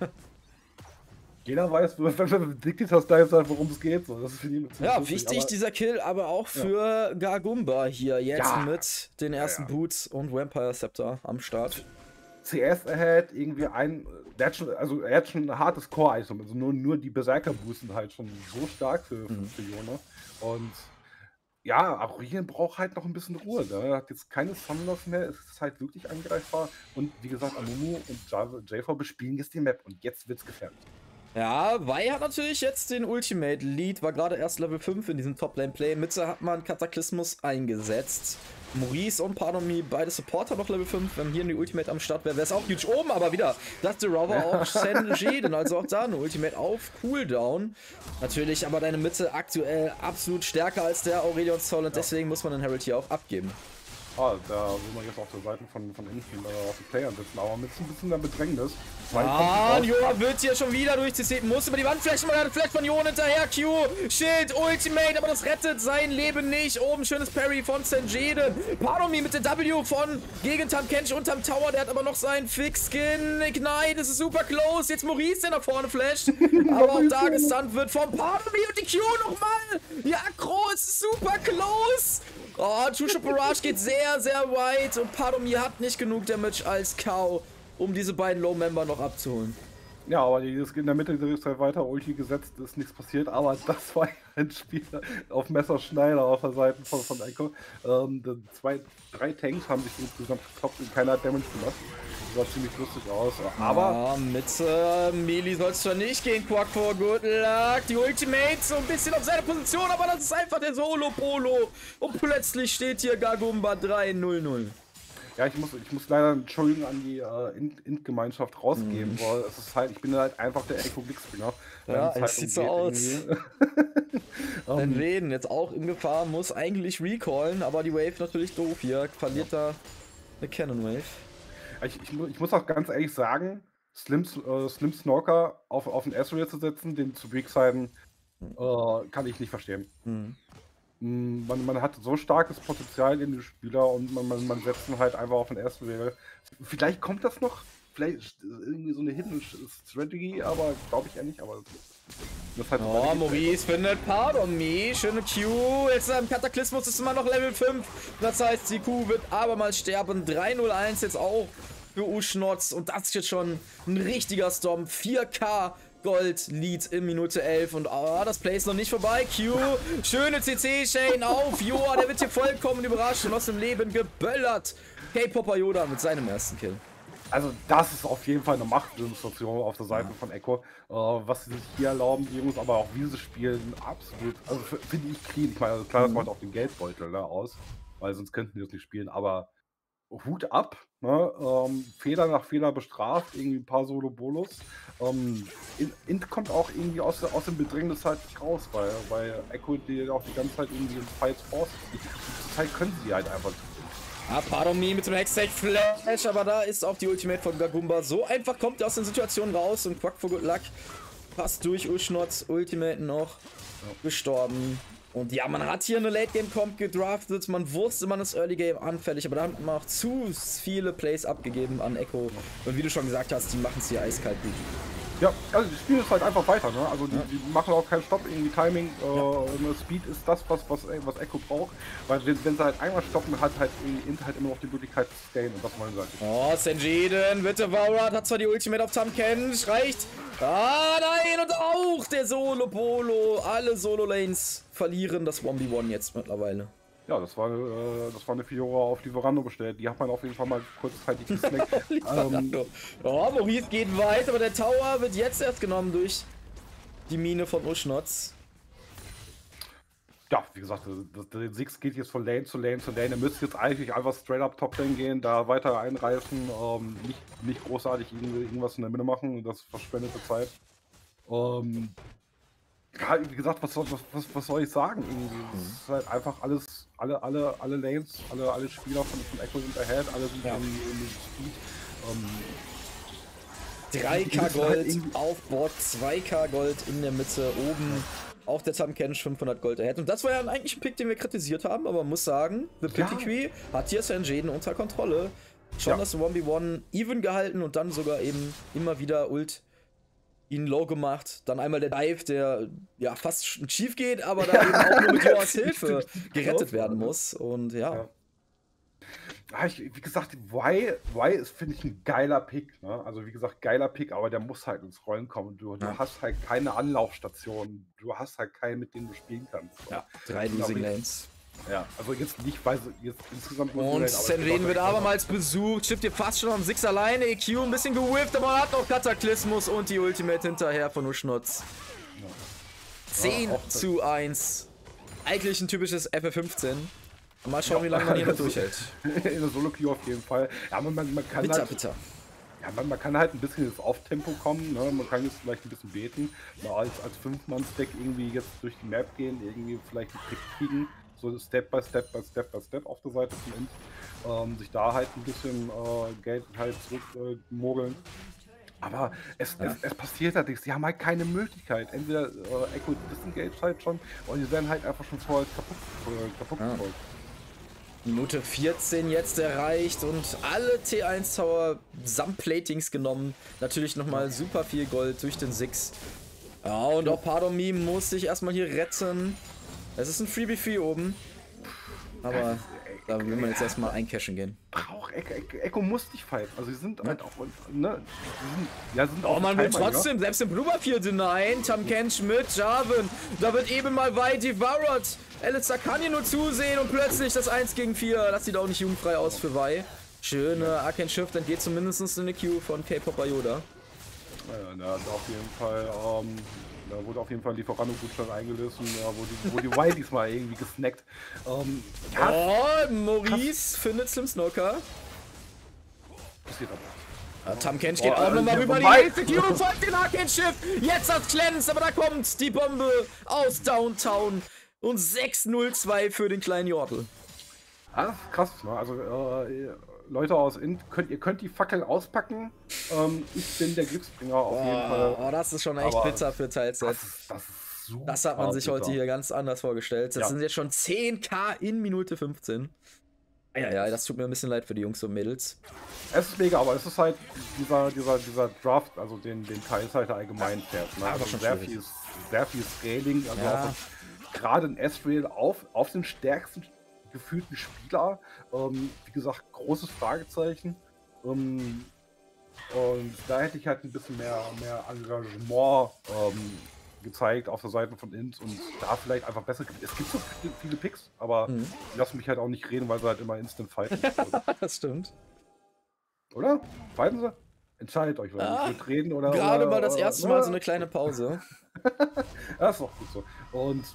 Jeder weiß, wenn Dignitas Dive sagt, worum es geht. So. Das ist für ihn ja, wichtig aber, dieser Kill, aber auch für Gargumba hier jetzt mit den ersten Boots und Vampire Scepter am Start. CS ahead, irgendwie er hat schon ein hartes Core-Item, also nur die Berserker-Boosts sind halt schon so stark für Yone. Und ja, Aurelion braucht halt noch ein bisschen Ruhe. Ne? Er hat jetzt keine Summoners mehr, es ist halt wirklich angreifbar. Und wie gesagt, Amumu und JV bespielen jetzt die Map und jetzt wird's gefährlich. Ja, Wei hat natürlich jetzt den Ultimate Lead, war gerade erst Level 5 in diesem Top-Lane-Play. Mitte hat man Kataklysmus eingesetzt. Maurice und Pardon Me, beide Supporter noch Level 5. Wenn hier in die Ultimate am Start wäre, wäre es auch huge oben, aber wieder das The Rover auf Senjiden, also auch da eine Ultimate auf Cooldown. Natürlich aber deine Mitte aktuell absolut stärker als der Aurelion Sol und deswegen muss man den Herald hier auch abgeben. Da will man jetzt auf der Seite von Infinite auf den Playern sitzen, aber mit ein bisschen der Bedrängnis. Joa wird hier schon wieder durchzitiert, muss über die Wand flashen, man hat vielleicht von Jon hinterher, Q, Schild, Ultimate, aber das rettet sein Leben nicht. Oben schönes Parry von Senjiden. Pardon Me mit der W von gegen Tahm.Kench unterm Tower, der hat aber noch seinen Fix-Skin. Ignite, das ist super close. Jetzt Maurice, der nach vorne flasht, aber auch da gestunt wird von Pardon Me und die Q nochmal. Die Aggro ist super close. Two-Shot Barrage geht sehr, sehr weit und Pardon Me hat nicht genug Damage als Cow um diese beiden Low-Member noch abzuholen. Ja, aber in der Mitte ist halt weiter Ulti gesetzt, ist nichts passiert, aber das war ein Spiel auf Messerschneider auf der Seite von Echo. 3 Tanks haben sich insgesamt gekloppt und keiner hat Damage gemacht. Das sah ziemlich lustig aus, aber... Ja, mit Melee soll es schon nicht gehen, Quack for Good Luck. Die Ultimate so ein bisschen auf seine Position, aber das ist einfach der Solo-Polo. Und plötzlich steht hier Gagumba 3-0-0. Ja, ich muss leider Entschuldigung an die Int-Gemeinschaft rausgeben, weil es ist halt, ich bin halt einfach der Echo Blicksbringer. Ja, es sieht so aus. Denn Reden jetzt auch in Gefahr, muss eigentlich recallen, aber die Wave natürlich doof hier. Verliert da eine Cannon Wave. Ich muss auch ganz ehrlich sagen, Slim Snorker auf den Ezreal zu setzen, den zu Weaksiden, kann ich nicht verstehen. Man hat so starkes Potenzial in den Spieler und man setzt ihn halt einfach auf den Ezreal. Vielleicht kommt das noch, vielleicht irgendwie so eine Hidden Strategy, aber glaube ich ja nicht. Aber das halt Maurice findet Pardon Me, schöne Q. Jetzt am Kataklysmus ist immer noch Level 5. Das heißt, die Q wird abermals sterben. 3-0-1 jetzt auch für Uschnotz und das ist jetzt schon ein richtiger Storm. 4K Gold Lead in Minute 11 und das Play ist noch nicht vorbei. Q, schöne CC, Shane auf. Joa, der wird hier vollkommen überrascht und aus dem Leben geböllert. K-Popper Yoda mit seinem ersten Kill. Also das ist auf jeden Fall eine Machtdemonstration auf der Seite von Echo. Was sie sich hier erlauben, die Jungs, aber auch wie sie spielen, absolut, also finde ich clean. Ich meine, also klar, das macht auch den Geldbeutel aus, weil sonst könnten die das nicht spielen, aber Hut ab, ne? Fehler nach Fehler bestraft, irgendwie ein paar Solo-Bolos. Int kommt auch irgendwie aus dem Bedrängnis halt nicht raus, weil Echo die auch die ganze Zeit irgendwie in Fights forst. Die Zeit können sie halt einfach. Ah, Pardon Me mit dem Hextech Flash, aber da ist auch die Ultimate von Gagumba. So einfach kommt er aus den Situationen raus und Quack for Good Luck passt durch Uschnotz, Ultimate noch gestorben. Und ja, man hat hier eine Late-Game-Comp gedraftet, man wusste, man ist Early-Game anfällig, aber da hat man auch zu viele Plays abgegeben an Echo. Und wie du schon gesagt hast, die machen es hier eiskalt gut. Ja, also die spielen es halt einfach weiter, ne? Also die machen auch keinen Stopp, irgendwie Timing, Speed ist das, was Echo braucht. Weil wenn sie halt einmal stoppen, hat halt Int halt immer noch die Möglichkeit zu scalen und das wollen sie halt nicht. Oh, Sanjeden, bitte, Vaurat hat zwar die Ultimate auf Tamkench, reicht. Ah, nein, und auch der Solo-Polo. Alle Solo-Lanes verlieren das 1v1 jetzt mittlerweile. Ja, das war eine Fiora auf Lieferando bestellt. Die hat man auf jeden Fall mal kurzzeitig gesnackt. Maurice geht weit, aber der Tower wird jetzt erst genommen durch die Mine von Uschnotz. Ja, wie gesagt, der Six geht jetzt von Lane zu Lane zu Lane. Er müsste jetzt eigentlich einfach straight up Top Lane gehen, da weiter einreißen, nicht großartig irgendwas in der Mitte machen, das verschwendete Zeit. Ja, wie gesagt, was soll ich sagen? Es ist halt einfach alles, alle Lanes, alle Spieler von Echo sind ahead, alle sind in Speed. 3K Gold auf Bord, 2K Gold in der Mitte, oben auch der Tamkench 500 Gold ahead. Und das war ja eigentlich ein Pick, den wir kritisiert haben, aber man muss sagen, The Pitiquee hat hier Sanjeden unter Kontrolle. Schon das 1v1 even gehalten und dann sogar eben immer wieder Ult ihn low gemacht. Dann einmal der Dive, der ja fast schief geht, aber dann eben auch nur mit Joas Hilfe gerettet werden muss. Und ja. Wie gesagt, Y ist, finde ich, ein geiler Pick. Ne? Also wie gesagt, geiler Pick, aber der muss halt ins Rollen kommen. Du hast halt keine Anlaufstation. Du hast halt keinen, mit dem du spielen kannst. So. Ja, 3 Losing Lanes. Ja, also jetzt nicht, weil sie jetzt insgesamt... Und Sanjeden wird abermals besucht, schippt ihr fast schon am 6 alleine, EQ ein bisschen gewifft, aber man hat noch Kataklysmus und die Ultimate hinterher von Uschnotz. 10:1. Eigentlich ein typisches FF15. Mal schauen, wie lange man hier noch durchhält. In der Solo-Queue auf jeden Fall. Ja, man kann bitter. Ja, man kann halt ein bisschen ins Off-Tempo kommen, ne? Man kann jetzt vielleicht ein bisschen beten, mal als 5-Mann-Stack irgendwie jetzt durch die Map gehen, irgendwie vielleicht einen Trick kriegen, so Step by Step auf der Seite von Int, sich da halt ein bisschen Geld halt zurückmogeln. Aber es passiert halt nichts, sie haben halt keine Möglichkeit. Entweder Echo disengage halt schon, oder die werden halt einfach schon vorher kaputt gefolgt. Minute 14 jetzt erreicht und alle T1 Tower samt Platings genommen. Natürlich nochmal super viel Gold durch den Six. Ja, und auch Pardon Me muss sich erstmal hier retten. Es ist ein Freebie 4 oben. Aber da will man jetzt erstmal eincashen gehen. auch Echo muss dich fighten. Also sie sind halt auch, ne? Sind Oh, auch man will Timer, trotzdem, selbst im Blueberfield hinein. Tam Kench mit Jarvan. Da wird eben mal weit devoured. Alistar kann hier nur zusehen und plötzlich das 1 gegen 4. Das sieht auch nicht jugendfrei aus für Vi. Schöne Arcane Shift, dann geht zumindest in eine Q von K-Pop Yoda. Ja, da hat auf jeden Fall, da wurde auf jeden Fall Lieferando-Gutschein eingelöst, wo die Y diesmal irgendwie gesnackt. Maurice findet Slim Snoker. Passiert aber. Tam Kench geht auch nochmal rüber die nächste Q und folgt den Arcane Shift. Jetzt das Cleanse, aber da kommt die Bombe aus Downtown. Und 6:02 für den kleinen Jortel. Ah, das ist krass, ne? Also, Leute aus Int, ihr könnt die Fackeln auspacken. Ich bin der Glücksbringer auf jeden Fall. Oh, das ist schon echt bitter für Teilzeit. Das ist super. Das hat man sich heute hier ganz anders vorgestellt. Das sind jetzt schon 10.000 in Minute 15. Ja, das tut mir ein bisschen leid für die Jungs und Mädels. Es ist mega, aber es ist halt dieser Draft, also den Teilzeit allgemein fährt. Ne? Also sehr viel Scaling, also gerade in Ezreal auf den stärksten gefühlten Spieler. Wie gesagt, großes Fragezeichen. Und da hätte ich halt ein bisschen mehr Engagement gezeigt auf der Seite von Int und da vielleicht einfach besser. Es gibt so viele Picks, aber die lassen mich halt auch nicht reden, weil sie halt immer instant fighten. Das stimmt. Oder? Fighten sie? Entscheidet euch, weil ich würde reden oder. Gerade mal das erste Mal so eine kleine Pause. Das ist auch gut so. Und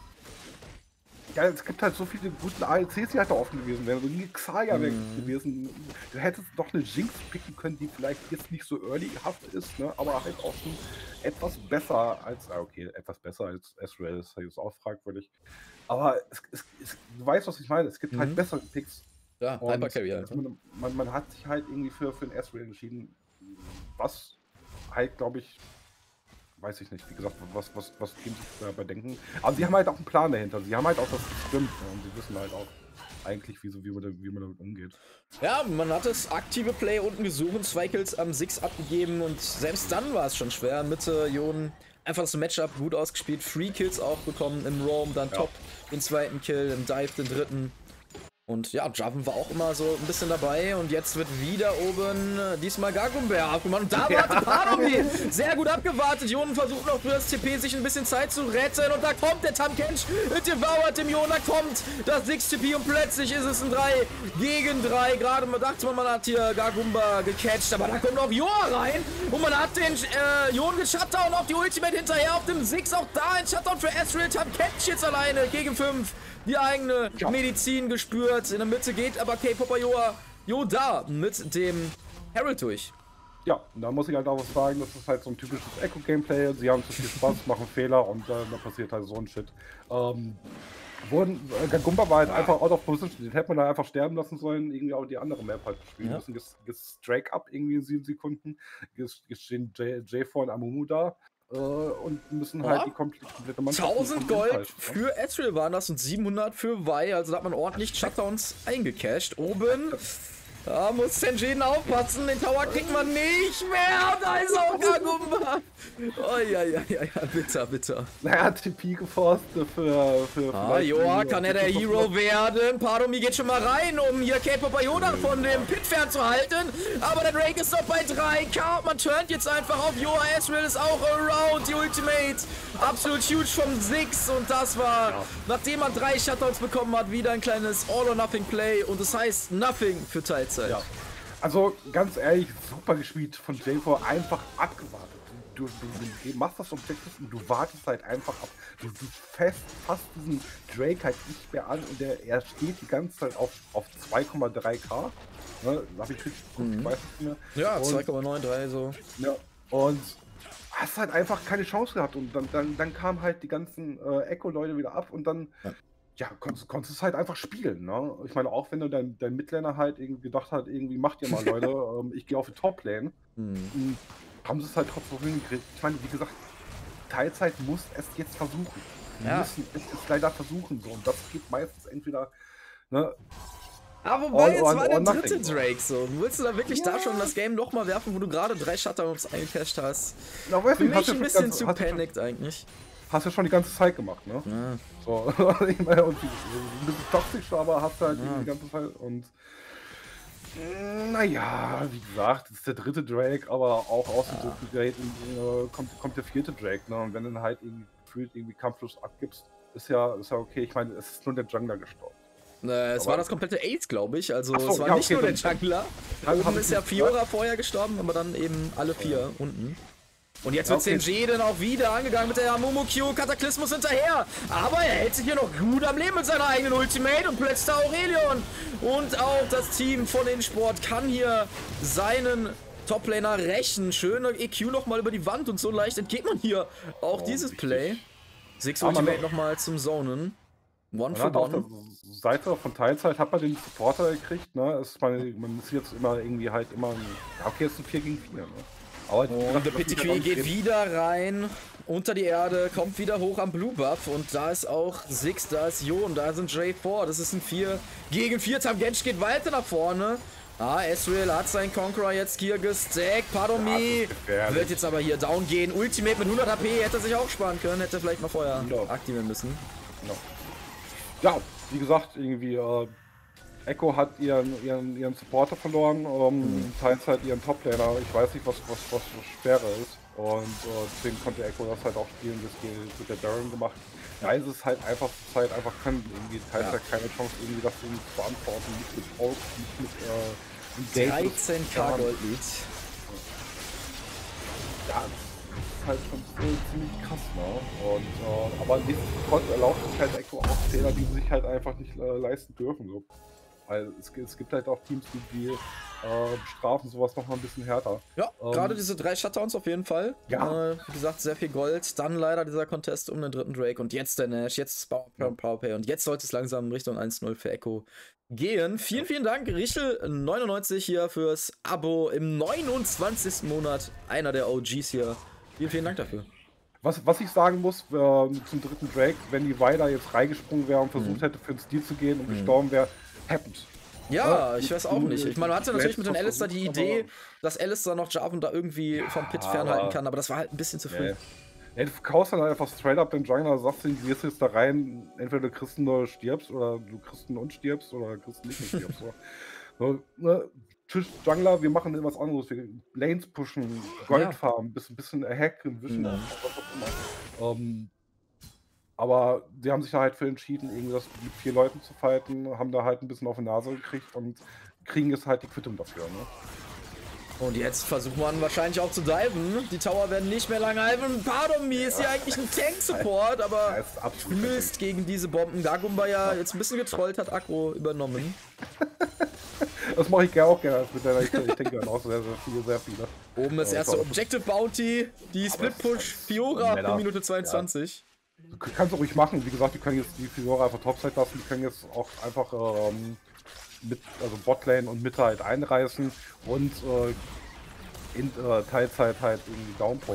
ja, es gibt halt so viele gute AECs, die halt da offen gewesen wären. So nie Xayah wäre gewesen. Du hättest doch eine Jinx picken können, die vielleicht jetzt nicht so early-haft ist, ne? Aber halt auch schon etwas besser als. Etwas besser als Ezreal ist halt jetzt auch fragwürdig. Aber du weißt, was ich meine. Es gibt halt bessere Picks. Ja, Hypercarry halt. Man hat sich halt irgendwie für einen Ezreal entschieden, was halt, glaube ich. Weiß ich nicht, wie gesagt, was Teams dabei denken. Aber sie haben halt auch einen Plan dahinter. Sie haben halt auch das gestimmt und sie wissen halt auch eigentlich, wie man damit umgeht. Ja, man hat das aktive Play unten gesucht, 2 Kills am Six abgegeben und selbst dann war es schon schwer. Mitte Ionen einfach das Matchup gut ausgespielt, 3 Kills auch bekommen im Roam, dann Top den zweiten Kill, im Dive den dritten. Und ja, Jarvan war auch immer so ein bisschen dabei und jetzt wird wieder oben diesmal Gagumber abgemacht. Und da wartet Paromi sehr gut abgewartet. Ionen versucht noch für das TP sich ein bisschen Zeit zu retten und da kommt der Tam Kench mit devoured dem Ionen, da kommt das 6-TP und plötzlich ist es ein 3 gegen 3. Gerade dachte man hat hier Gagumber gecatcht, aber da kommt auch Joa rein und man hat den Ionen geshutdown und auch die Ultimate hinterher auf dem Six. Auch da ein Shutdown für Ezreal. Tam Kench jetzt alleine gegen 5. Die eigene Medizin gespürt. In der Mitte geht aber K-Pop Yoda mit dem Herald durch. Ja, da muss ich halt auch was sagen, das ist halt so ein typisches Echo-Gameplay. Sie haben zu viel Spaß, machen Fehler und da passiert halt so ein Shit. Gagumba war halt einfach out of position. Den hätte man da einfach sterben lassen sollen, irgendwie auch die andere Map halt spielen müssen. Strike up irgendwie in 7 Sekunden. Stehen J4 und Amumu da. Und müssen halt die komplette Mannschaft. 1000 Gold für Ezreal waren das und 700 für Vi, also da hat man ordentlich Shutdowns eingecasht. Oben, da muss Senjin aufpassen, den Tower kriegt man nicht mehr. Da ist auch Gagumba. Oh ja, bitter. Naja, TP geforst für Joa, kann er der Hero werden? Paromi geht schon mal rein, um hier K-Pop Yoda von dem Pit fernzuhalten. Aber der Drake ist doch bei 3K. Man turnt jetzt einfach auf Joa. Ezreal ist auch around. Die Ultimate absolut huge vom Six. Und das war, nachdem man 3 Shutdowns bekommen hat, wieder ein kleines All-or-Nothing-Play. Und das heißt Nothing für Teilzeit. Ja. Also ganz ehrlich, super gespielt von J4, einfach abgewartet. Du machst das Objektiv und du wartest halt einfach ab. Du fasst diesen Drake halt nicht mehr an und er steht die ganze Zeit auf 2,3K. Ne? Hab ich richtig ich weiß nicht mehr. Ja, 2,93 so. Ja, und hast halt einfach keine Chance gehabt und dann kamen halt die ganzen Echo-Leute wieder ab und dann konntest es halt einfach spielen, ne? Ich meine, auch wenn du dein Midlaner halt irgendwie gedacht hat, irgendwie macht ihr mal, Leute, ich gehe auf die Top-Lane, haben sie es halt trotzdem hingekriegt. Ich meine, wie gesagt, Teilzeit muss es jetzt versuchen. Wir müssen es leider versuchen, so. Und das geht meistens entweder, ne? Aber wobei, jetzt war der dritte Drake so. Willst du da wirklich da schon das Game nochmal werfen, wo du gerade 3 Shutdowns eingecasht hast? Für mich ein bisschen zu panicked eigentlich. Hast du ja schon die ganze Zeit gemacht, ne? Ja. So, ich meine, und ein bisschen toxisch, aber hast halt die ganze Zeit und Naja, wie gesagt, das ist der dritte Drake, aber auch aus dem dritten Drake kommt der vierte Drake, ne? Und wenn du dann halt irgendwie gefühlt irgendwie kampflos abgibst, ist ja okay. Ich meine, es ist nur der Jungler gestorben. Es war das komplette Ace, glaube ich. Also Ach so, es war ja, nicht okay, nur der dann- Jungler. dann hab Oben ich ist ja nicht Fiora vorher gestorben, aber dann eben alle 4 unten. Und jetzt Ja, wird Senji dann auch wieder angegangen mit der Amumu Q Kataklysmus hinterher. Aber er hält sich hier noch gut am Leben mit seiner eigenen Ultimate und plötzt da Aurelion. Und auch das Team von InSport kann hier seinen Toplaner rächen. Schöne EQ nochmal über die Wand und so leicht entgeht man hier auch dieses richtig. Play. Six Aber Ultimate noch- nochmal zum Zonen. One Man for hat auf der one. Seite von Teilzeit hat man den Supporter gekriegt, ne? Man ist jetzt immer irgendwie halt immer ja, okay, es ist ein 4 gegen 4, ne? Aber Und der PTQ geht wieder rein unter die Erde, kommt wieder hoch am Blue Buff und da ist auch Six, da ist Jon, da sind J4, das ist ein 4 gegen 4. Tamgench geht weiter nach vorne. Ezreal hat seinen Conqueror jetzt hier gestackt. Padomi wird jetzt aber hier down gehen. Ultimate mit 100 HP hätte er sich auch sparen können, hätte er vielleicht mal vorher aktivieren müssen. Ja, wie gesagt, irgendwie Echo hat ihren Supporter verloren, Teilzeit ihren Toplaner. Ich weiß nicht, was schwerer ist. Und deswegen konnte Echo das halt auch spielen, das wird der Baron gemacht. Ja, es ist halt einfach zur Zeit einfach können irgendwie Teilzeit keine Chance, irgendwie das irgendwie zu beantworten, nicht mit Hulk, nicht mit 13k Goldlead. Ja, das ist halt schon ziemlich krass, ne? Und, aber nichtsdestotrotz erlaubt sich halt Echo auch Fehler, die sie sich halt einfach nicht leisten dürfen. So. Weil es gibt halt auch Teams, die bestrafen sowas noch mal ein bisschen härter. Ja, gerade diese 3 Shutdowns auf jeden Fall. Ja. Wie gesagt, sehr viel Gold. Dann leider dieser Contest um den dritten Drake. Und jetzt der Nash, jetzt Powerplay. Und jetzt sollte es langsam Richtung 1-0 für Echo gehen. Vielen Dank, Richel99 hier fürs Abo im 29. Monat. Einer der OGs hier. Vielen Dank dafür. Was ich sagen muss, zum dritten Drake, wenn die Weiler jetzt reingesprungen wäre und versucht hätte, für den Stil zu gehen und gestorben wäre, happened. Ja, ich weiß auch nicht. Ich meine, man hatte natürlich mit den Alistair die Idee, dass Alistair noch Jarvan da irgendwie vom Pit fernhalten kann, aber das war halt ein bisschen zu früh. Ja, du verkaufst dann einfach straight up den Jungler, sagst ihm, du gehst jetzt da rein, entweder du kriegst ihn oder stirbst, oder du kriegst ihn und stirbst, oder kriegst ihn nicht und stirbst. So, ne? Jungler, wir machen was anderes, wir Lanes pushen, Gold farmen, bisschen hacken, wischen, was auch immer. Aber die haben sich da halt für entschieden, irgendwie das mit 4 Leuten zu fighten, haben da halt ein bisschen auf die Nase gekriegt und kriegen jetzt halt die Quittung dafür. Ne? Und jetzt versucht man wahrscheinlich auch zu diven. Die Tower werden nicht mehr lange halten. Padomi ist ja eigentlich ein Tank-Support, aber Mist gegen diese Bomben. Gagumba ja jetzt ein bisschen getrollt, hat Aggro übernommen. Das mache ich auch gerne mit der, ich denke dann auch sehr viele. Oben das erste Objective Bounty, die Split-Push Fiora pro Minute 22. Ja. Du kannst es ruhig machen, wie gesagt, die können jetzt die Fiora einfach Topside lassen, die können jetzt auch einfach also Botlane und Mitte halt einreißen und in Teilzeit halt irgendwie downpoken.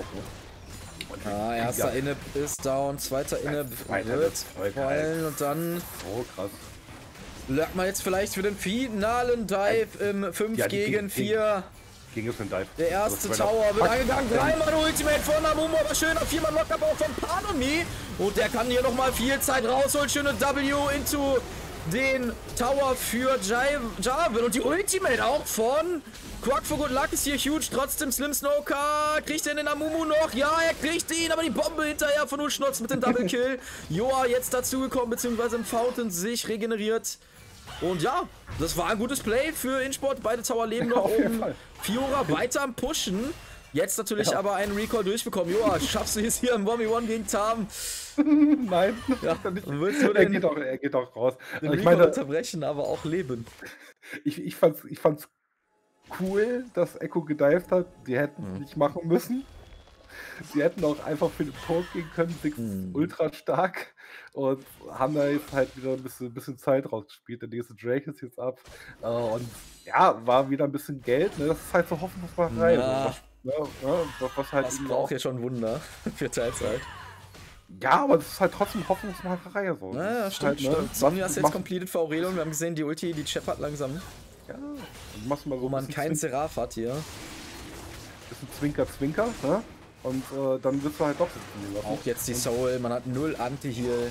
Erster Inhib ist down, zweiter Inhib wird fallen und dann krass. lurkt man jetzt vielleicht für den finalen Dive im 5 gegen 4. Ging es für den Dive. Der erste Tower wird angegangen, 3-Mann Ultimate von Amumu, aber schön auf 4-Mann Lockup auch von Padomi. Und der kann hier nochmal viel Zeit rausholen, schöne W into den Tower für Jarvan und die Ultimate auch von Quack for Good Luck ist hier huge, trotzdem Slim Snoker, kriegt er den Amumu noch? Ja, er kriegt ihn, aber die Bombe hinterher von Uschnotz mit dem Double Kill. Joa jetzt dazugekommen, beziehungsweise im Fountain sich regeneriert. Und ja, das war ein gutes Play für InSport, beide Tower leben noch oben. Fiora weiter am Pushen. Jetzt natürlich aber einen Recall durchbekommen. Joa, schaffst du es hier im 1v1 gegen Tam? Nein, willst du den, er geht auch raus. Den Recall unterbrechen, aber auch leben. Ich fand's cool, dass Echo gedived hat. Die hätten es nicht machen müssen. Sie hätten auch einfach für den Poke gehen können. Six ultra stark. Und haben da jetzt halt wieder ein bisschen Zeit rausgespielt. Der nächste Drake ist jetzt ab. Und ja, war wieder ein bisschen Geld. Ne? Das ist halt so Hoffnungsmacherei. Ja. Was halt das braucht ja schon Wunder für Teilzeit. Ja, aber das ist halt trotzdem Hoffnungsmacherei. So. Ja, stimmt, stimmt. Sonja ist jetzt completed für Aurelion. Wir haben gesehen, die Ulti, die scheppert langsam. Ja, machst du mal so wo man keinen Seraph hat hier. Bisschen Zwinker, ne? Und dann wirst du halt doch sitzen. Auch jetzt die Soul, man hat 0 Anti-Heal.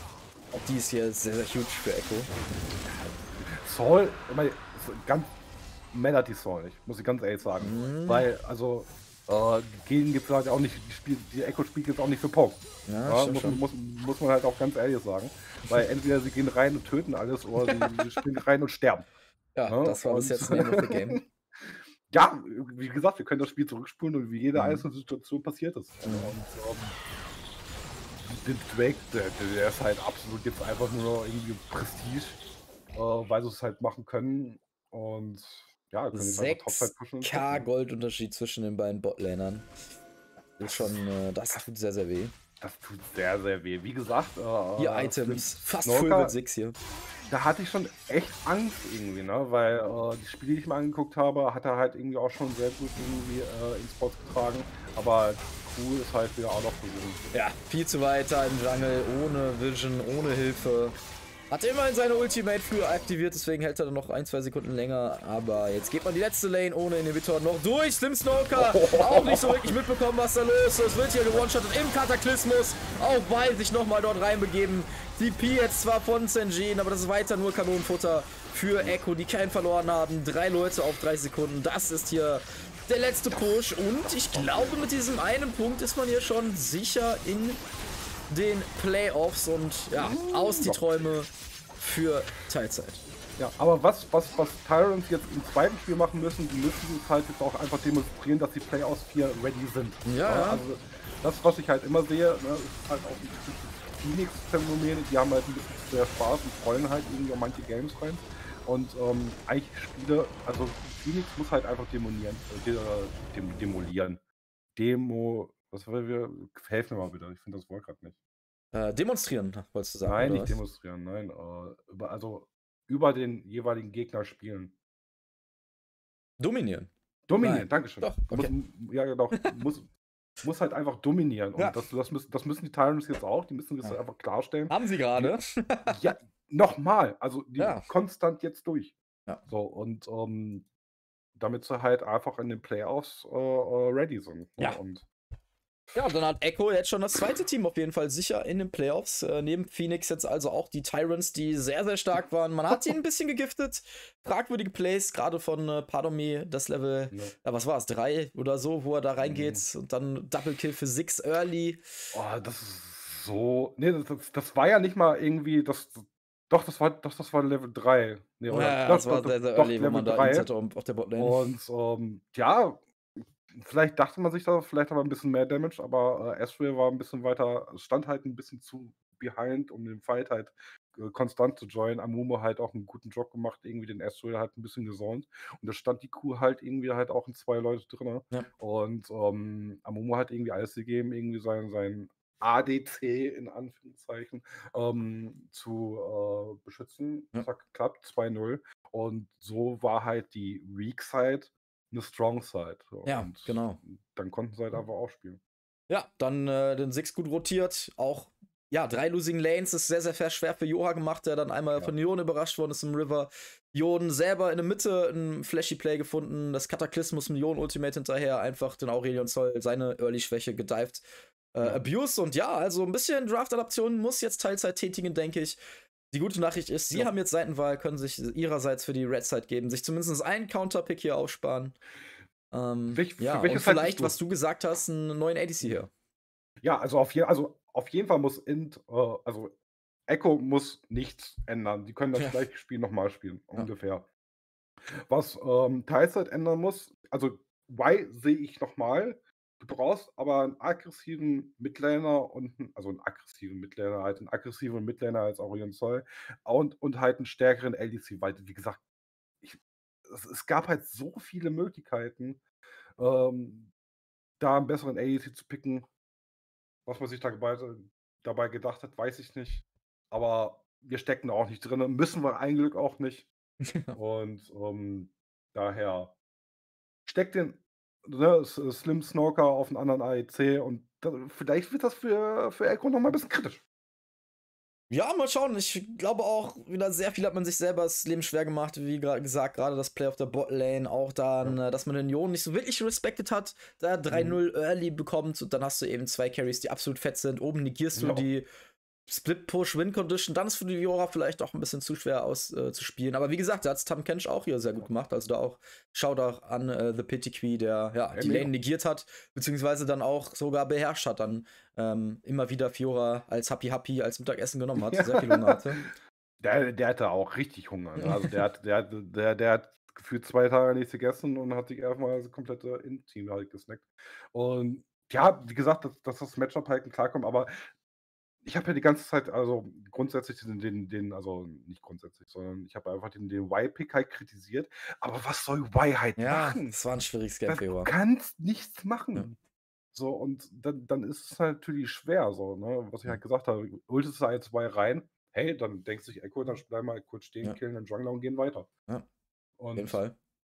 Auch die ist hier sehr, sehr huge für Echo. Soul, ich meine, ganz männert die Saw nicht, muss ich ganz ehrlich sagen. Mhm. Weil, also, Gehen gibt es halt auch nicht, die Echo spielt jetzt auch nicht für Poke. Ja, Ja, stimmt schon. muss man halt auch ganz ehrlich sagen. Weil entweder sie gehen rein und töten alles oder sie springen rein und sterben. Ja, Ne? das war bis jetzt Name of the Game. Ja, wie gesagt, wir können das Spiel zurückspulen und wie jede Mhm. einzelne Situation passiert ist. Mhm. Und den Drake, der ist halt absolut jetzt einfach nur irgendwie Prestige, weil sie es halt machen können. Und ja, können jetzt einfach Topside pushen und 6K gucken. Goldunterschied zwischen den beiden Botlanern. Ist schon, das tut sehr, sehr weh. Das tut sehr, sehr weh. Wie gesagt, 4 Items, fast Snorker, Full mit 6 hier. da hatte ich schon echt Angst irgendwie, ne? Weil die Spiele, die ich mir angeguckt habe, hat er halt irgendwie auch schon sehr gut irgendwie ins Spot getragen. Aber cool ist halt wieder out of position. Ja, viel zu weiter im Jungle, ohne Vision, ohne Hilfe. Hat immerhin seine Ultimate früher aktiviert, deswegen hält er dann noch 1-2 Sekunden länger. Aber jetzt geht man die letzte Lane ohne Inhibitor noch durch. Slim Snorker auch nicht so wirklich mitbekommen, was da los ist. Wird hier gewone-shottet im Kataklysmus. Auch weil sich nochmal dort reinbegeben. TP jetzt zwar von Sen'Jin, aber das ist weiter nur Kanonenfutter für Echo, die keinen verloren haben. 3 Leute auf 3 Sekunden. Das ist hier der letzte Push. Und ich glaube, mit diesem einen Punkt ist man hier schon sicher in den Playoffs und ja, aus die Träume für Teilzeit. Ja, aber was Tyrants jetzt im zweiten Spiel machen müssen, die müssen es halt jetzt auch einfach demonstrieren, dass die Playoffs 4 ready sind. Ja, ja. Also das, was ich halt immer sehe, ne, ist halt auch ein Phoenix-Phänomen, die haben halt ein bisschen zu sehr Spaß und freuen halt irgendwie an manche Games rein. Und eigentlich Spiele, also Phoenix muss halt einfach demolieren. Was wollen wir? Helfen mir mal bitte, ich finde das Wort gerade nicht. Demonstrieren, wolltest du sagen? Nein, oder nicht was? demonstrieren, nein. Über den jeweiligen Gegner spielen. Dominieren. Dominieren, Nein. Dankeschön. Doch, okay. Ja, doch, muss halt einfach dominieren. Und Ja. das müssen die Tyrants jetzt auch, die müssen das Ja. einfach klarstellen. Haben sie gerade. Ja, nochmal, also die Ja. konstant jetzt durch. Ja. So, und damit sie halt einfach in den Playoffs ready sind. Ne? Ja. Und Ja, und dann hat Echo jetzt schon das zweite Team auf jeden Fall sicher in den Playoffs. Neben Phoenix jetzt also auch die Tyrants, die sehr, sehr stark waren. Man hat sie ein bisschen gegiftet. Fragwürdige Plays, gerade von Pardomi, das Level, ja. Was war es, 3 oder so, wo er da reingeht und dann Double Kill für 6 early. Oh, das ist so. Nee, das war ja nicht mal irgendwie. Doch, das war Level 3. Nee, oder? Ja, Doch, das war sehr, sehr doch, early, wo Level man da 3. Inside auf der Botlane. Und ja, vielleicht dachte man sich da, vielleicht aber ein bisschen mehr Damage, aber Ezreal war ein bisschen weiter, stand halt ein bisschen zu behind, um den Fight halt konstant zu joinen. Amumu halt auch einen guten Job gemacht, irgendwie den Ezreal halt ein bisschen gesaunt. Und da stand die Kuh halt irgendwie halt auch in 2 Leute drin. Ja. Und Amumu hat irgendwie alles gegeben, irgendwie sein ADC in Anführungszeichen zu beschützen. Ja. Das hat geklappt, 2-0. Und so war halt die Weak Side eine Strong Side. So. Ja, Und genau. dann konnten sie halt einfach aufspielen. Ja, dann den Six gut rotiert. Auch, ja, 3 Losing Lanes ist sehr, sehr schwer für Joha gemacht, der dann einmal von Jon überrascht worden ist im River. Jon selber in der Mitte ein Flashy Play gefunden. Das Kataklysmus mit Jon Ultimate hinterher. Einfach den Aurelion Sol seine Early-Schwäche gedived. Abuse und ja, also ein bisschen Draft-Adaption muss jetzt Teilzeit tätigen, denke ich. Die gute Nachricht ist, sie haben jetzt Seitenwahl, können sich ihrerseits für die Red Side geben, sich zumindest einen Counterpick hier aufsparen. Ja, und vielleicht, was du gesagt hast, einen neuen ADC hier. Ja, also auf jeden Fall muss also Echo muss nichts ändern. Die können das gleiche Spiel nochmal spielen, ungefähr. Was Teilzeit ändern muss, also Y sehe ich nochmal. Du brauchst aber einen aggressiven Midlaner also einen aggressiven Midlaner, halt einen aggressiven Midlaner als Aurelion Sol und halt einen stärkeren LDC, weil, wie gesagt, es gab halt so viele Möglichkeiten, da einen besseren ADC zu picken. Was man sich dabei gedacht hat, weiß ich nicht. Aber wir stecken da auch nicht drin, müssen wir ein Glück auch nicht. Und daher steckt den Slim Snorker auf einen anderen AEC und vielleicht wird das für Echo nochmal ein bisschen kritisch. Ja, mal schauen. Ich glaube auch, wieder sehr viel hat man sich selber das Leben schwer gemacht. Wie gerade gesagt, gerade das Play auf der Botlane. Auch dann, dass man den Jon nicht so wirklich respected hat. Da 3-0 Early bekommt und dann hast du eben 2 Carries, die absolut fett sind. Oben negierst du die Split-Push-Win-Condition, dann ist für die Fiora vielleicht auch ein bisschen zu schwer zu spielen. Aber wie gesagt, da hat es Tahm Kench auch hier sehr gut gemacht. Also da auch Shoutout an The Pitiqui, der die Lane negiert hat, beziehungsweise dann auch sogar beherrscht hat, dann immer wieder Fiora als Happy als Mittagessen genommen hat, sehr viel Hunger hatte. Der hatte auch richtig Hunger. Ne? Also der hat gefühlt 2 Tage nichts gegessen und hat sich erstmal das komplette In-Team halt gesnackt. Und ja, wie gesagt, dass das Matchup halt klarkommt, aber ich habe ja die ganze Zeit, also grundsätzlich also nicht grundsätzlich, sondern ich habe einfach den Y-Pick halt kritisiert. Aber was soll Y halt machen? Das war ein schwieriges Game für Du Fiora. kannst nichts machen. Ja. So, und dann ist es halt natürlich schwer, so, ne? Was ich halt gesagt habe, ultest du halt 2 rein, hey, dann denkst du sich Echo, dann bleib mal kurz stehen, killen den Jungler und gehen weiter. Ja, und auf jeden Fall.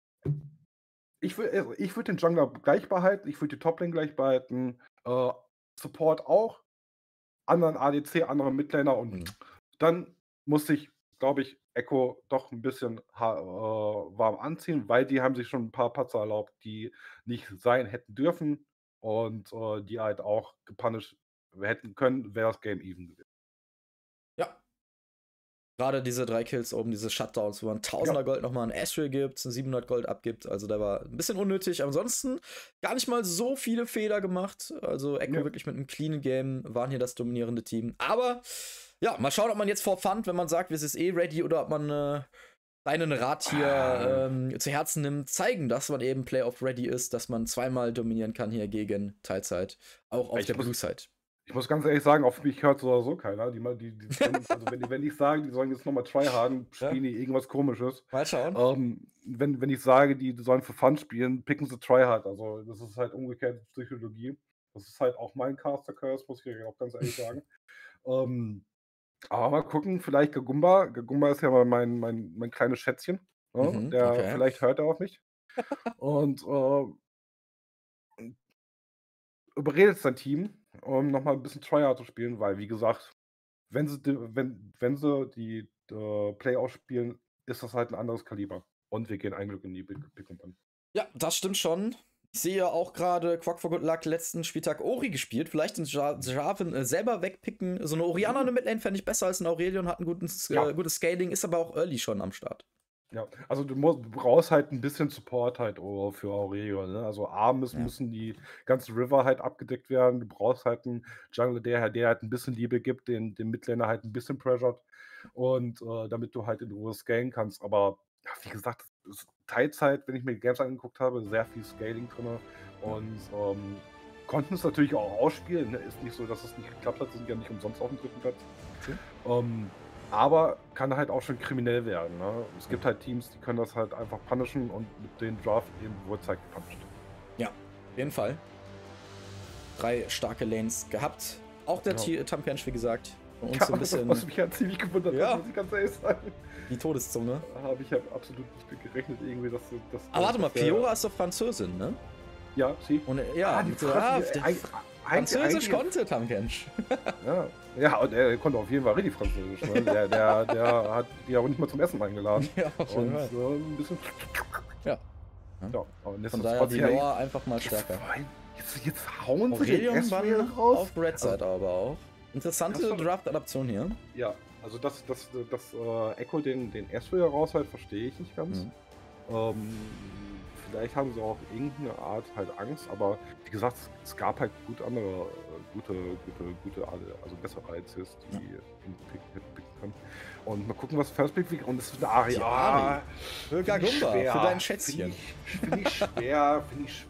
Ich würd den Jungler gleich behalten, ich würde die Toplane gleich behalten, Support auch, anderen ADC, andere Midlaner und dann muss sich, glaube ich, Echo doch ein bisschen warm anziehen, weil die haben sich schon ein paar Patzer erlaubt, die nicht sein hätten dürfen und die halt auch gepunished hätten können, wäre das Game even gewesen. Ja. Gerade diese 3 Kills oben, diese Shutdowns, wo man 1000er Gold nochmal an Astral gibt, 700 Gold abgibt. Also der war ein bisschen unnötig. Aber ansonsten gar nicht mal so viele Fehler gemacht. Also Echo wirklich mit einem cleanen Game waren hier das dominierende Team. Aber ja, mal schauen, ob man jetzt for fun, wenn man sagt, wir sind ready, oder ob man seinen Rat hier zu Herzen nimmt, zeigen, dass man eben Playoff ready ist, dass man zweimal dominieren kann hier gegen Teilzeit. Auch auf der Blue-Side. Ich muss ganz ehrlich sagen, auf mich hört so oder so keiner. Also wenn ich sage, die sollen jetzt nochmal tryharden, spielen die irgendwas Komisches. Mal schauen. Wenn ich sage, die sollen für Fun spielen, picken sie tryhard. Also das ist halt umgekehrte Psychologie. Das ist halt auch mein Caster-Curse, muss ich auch ganz ehrlich sagen. Aber mal gucken, vielleicht Gagumba. Gagumba ist ja mal mein kleines Schätzchen. Ne? Vielleicht hört er auf mich. Und überredet sein Team, um nochmal ein bisschen Tryhard zu spielen, weil, wie gesagt, wenn sie die Playoffs spielen, ist das halt ein anderes Kaliber. Und wir gehen ein Glück in die Pick und Pan. Ja, das stimmt schon. Ich sehe auch gerade Quack for Good Luck letzten Spieltag Ori gespielt. Vielleicht den Jarvan selber wegpicken. So eine Orianna in der Midlane fände ich besser als ein Aurelion, hat ein gutes Scaling, ist aber auch early schon am Start. Ja, also du brauchst halt ein bisschen Support halt für Aurelion. Ne? Also müssen die ganzen River halt abgedeckt werden. Du brauchst halt einen Jungler, der halt ein bisschen Liebe gibt, den Midlaner halt ein bisschen pressured. Und damit du halt in Ruhe scalen kannst. Aber ja, wie gesagt, Teilzeit, wenn ich mir die Games angeguckt habe, sehr viel Scaling drin. Und konnten es natürlich auch ausspielen. Ne? Ist nicht so, dass es nicht geklappt hat, sind ja nicht umsonst auf dem 3. Platz. Aber kann halt auch schon kriminell werden. Ne? Es gibt halt Teams, die können das halt einfach punishen und mit den Draft eben wurde es halt gepunished. Ja, auf jeden Fall. 3 starke Lanes gehabt. Auch der Tahm Kench, wie gesagt. Von uns so ein bisschen. Was mich ja ziemlich gewundert hat, muss ich ganz ehrlich sagen. Die Todeszunge. Habe ich ja absolut nicht mit gerechnet, irgendwie, dass das. Aber warte mal, Fiora ist doch Französin, ne? Ja, sie. Und Französisch konnte Tahm Kench. Ja, und er konnte auf jeden Fall richtig Französisch. Ne? der hat die auch nicht mal zum Essen eingeladen. Ja, auf jeden Fall. So ein bisschen. Ja. Und von daher die Lore einfach mal stärker. Jetzt hauen sie den Aurelion raus. Auf Red Side aber auch. Interessante Draft-Adaption hier. Ja, also dass Echo den Astral raushaut, verstehe ich nicht ganz. Vielleicht haben sie auch irgendeine Art halt Angst, aber wie gesagt, es gab halt andere gute, also bessere ICs, die picken können. Und mal gucken, was First Pick und es ist eine Ari. Für Gagumba, für dein Schätzchen. Finde ich schwer.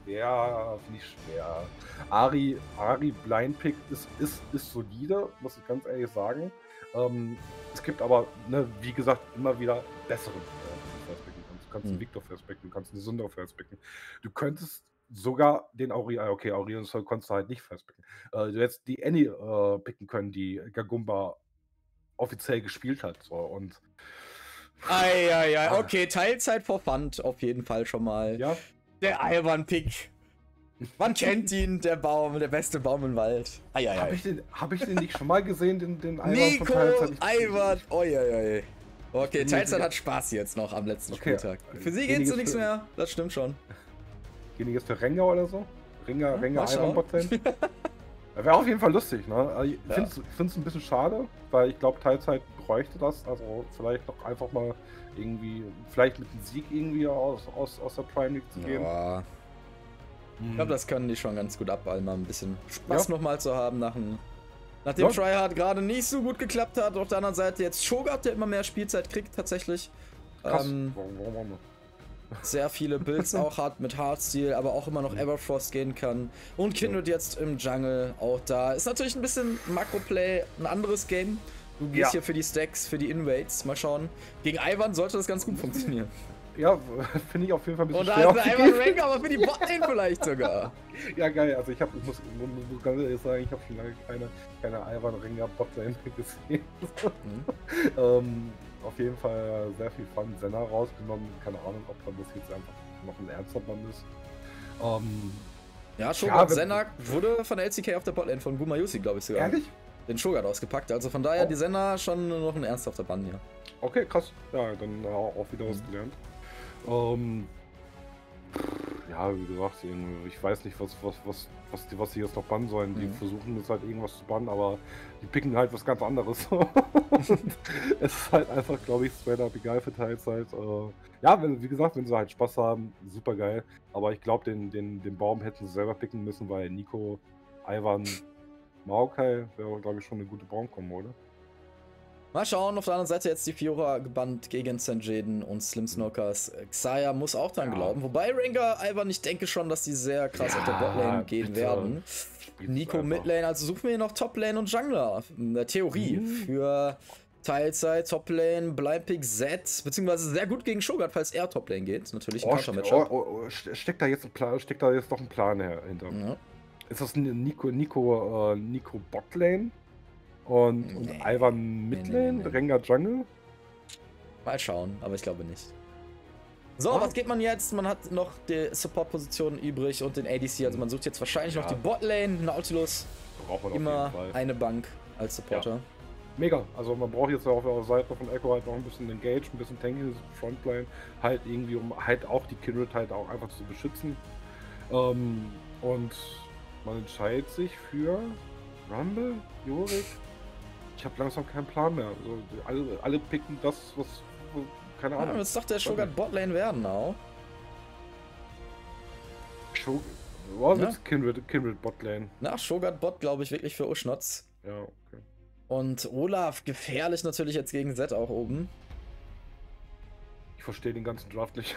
Ari Blind Pick ist solide, muss ich ganz ehrlich sagen. Es gibt aber, wie gesagt, immer wieder bessere First Picken. Du kannst einen Victor First picken, du kannst einen Syndra First picken. Du könntest sogar den Aurelion konntest du halt nicht First picken. Du hättest die Annie picken können, die Gagumba offiziell gespielt hat. So, und okay, Teilzeit for Fun auf jeden Fall schon mal. Ja. Der Alban-Pick. Man kennt ihn, der beste Baum im Wald. Hab ich den nicht schon mal gesehen, den Alban Nico von Teilzeit? Alban, Okay, Teilzeit hat Spaß jetzt noch am letzten Spieltag. Für sie geht's so nichts mehr, das stimmt schon. Gehen die jetzt für Rengar oder so? Rengar Alban Botlane? Wäre auf jeden Fall lustig, ne? Also ich finde es ein bisschen schade, weil ich glaube, Teilzeit bräuchte das. Also vielleicht noch einfach mal irgendwie, vielleicht mit einem Sieg irgendwie aus der Prime League zu gehen. Ja. Ich glaube, das können die schon ganz gut ab, mal ein bisschen Spaß nochmal zu haben, nachdem Tryhard gerade nicht so gut geklappt hat. Auf der anderen Seite jetzt Shogat, der immer mehr Spielzeit kriegt tatsächlich. Krass. Warum? Sehr viele Builds auch hat mit Heartsteel, aber auch immer noch Everfrost gehen kann. Und Kindred jetzt im Jungle auch da. Ist natürlich ein bisschen Makro-Play, ein anderes Game. Du gehst hier für die Stacks, für die Invades. Mal schauen. Gegen Ivan sollte das ganz gut funktionieren. Ja, finde ich auf jeden Fall ein bisschen schwer. Und da hat Ivan Rank, aber für die Botlane vielleicht sogar. Ja, geil. Also ich muss ganz ehrlich sagen, ich habe schon lange keine Ivan Ringer Botlane gesehen. Auf jeden Fall sehr viel Fun. Senna rausgenommen. Keine Ahnung, ob das jetzt einfach noch ein ernster Mann ist. Ja, Shogat Senna wurde von LCK auf der Botlane von Gumayusi, glaube ich sogar. Ehrlich? Den Shogat ausgepackt. Also von daher die Senna schon noch ein ernsthafter Bann hier. Okay, krass. Ja, dann auch wieder was gelernt. Ja, wie gesagt, ich weiß nicht, was die jetzt noch bannen sollen. Die versuchen jetzt halt irgendwas zu bannen, aber die picken halt was ganz anderes. Es ist halt einfach, glaube ich, straight up egal für Teilzeit. Ja, wie gesagt, wenn sie halt Spaß haben, super geil. Aber ich glaube, den Baum hätten sie selber picken müssen, weil Nico, Ivan, Maokai wäre, glaube ich, schon eine gute Baumkombo, oder? Mal schauen, auf der anderen Seite jetzt die Fiora gebannt gegen St. Jaden und Slim Snokers. Xayah muss auch dran glauben. Wobei Rengar, Ivan, ich denke schon, dass die sehr krass auf der Botlane gehen werden. Nico Midlane, also suchen wir hier noch Toplane und Jungler. In der Theorie für Teilzeit, Toplane, Blindpick Z, beziehungsweise sehr gut gegen Shogat, falls er Toplane geht. Natürlich ein Counter-Matchup. Steckt da jetzt noch ein Plan hinter? Ja. Ist das Nico Botlane? Und Ivan Midlane, Rengar Jungle? Mal schauen, aber ich glaube nicht. So, was geht man jetzt? Man hat noch die Support-Position übrig und den ADC, also man sucht jetzt wahrscheinlich noch die Botlane, Nautilus. Immer eine Bank als Supporter. Ja. Mega, also man braucht jetzt auf der Seite von Echo halt noch ein bisschen Engage, ein bisschen Tanky, Frontline, halt irgendwie, um halt auch die Kindred halt auch einfach zu beschützen. Und man entscheidet sich für Rumble, Yorick. Ich habe langsam keinen Plan mehr. Also alle picken das, was keine Ahnung. Ja, jetzt doch der Shogat Botlane werden auch. Kindred Botlane. Nach Shogat Bot, glaube ich, wirklich für Uschnotz. Ja, okay. Und Olaf gefährlich natürlich jetzt gegen Z auch oben. Ich verstehe den ganzen Draft nicht.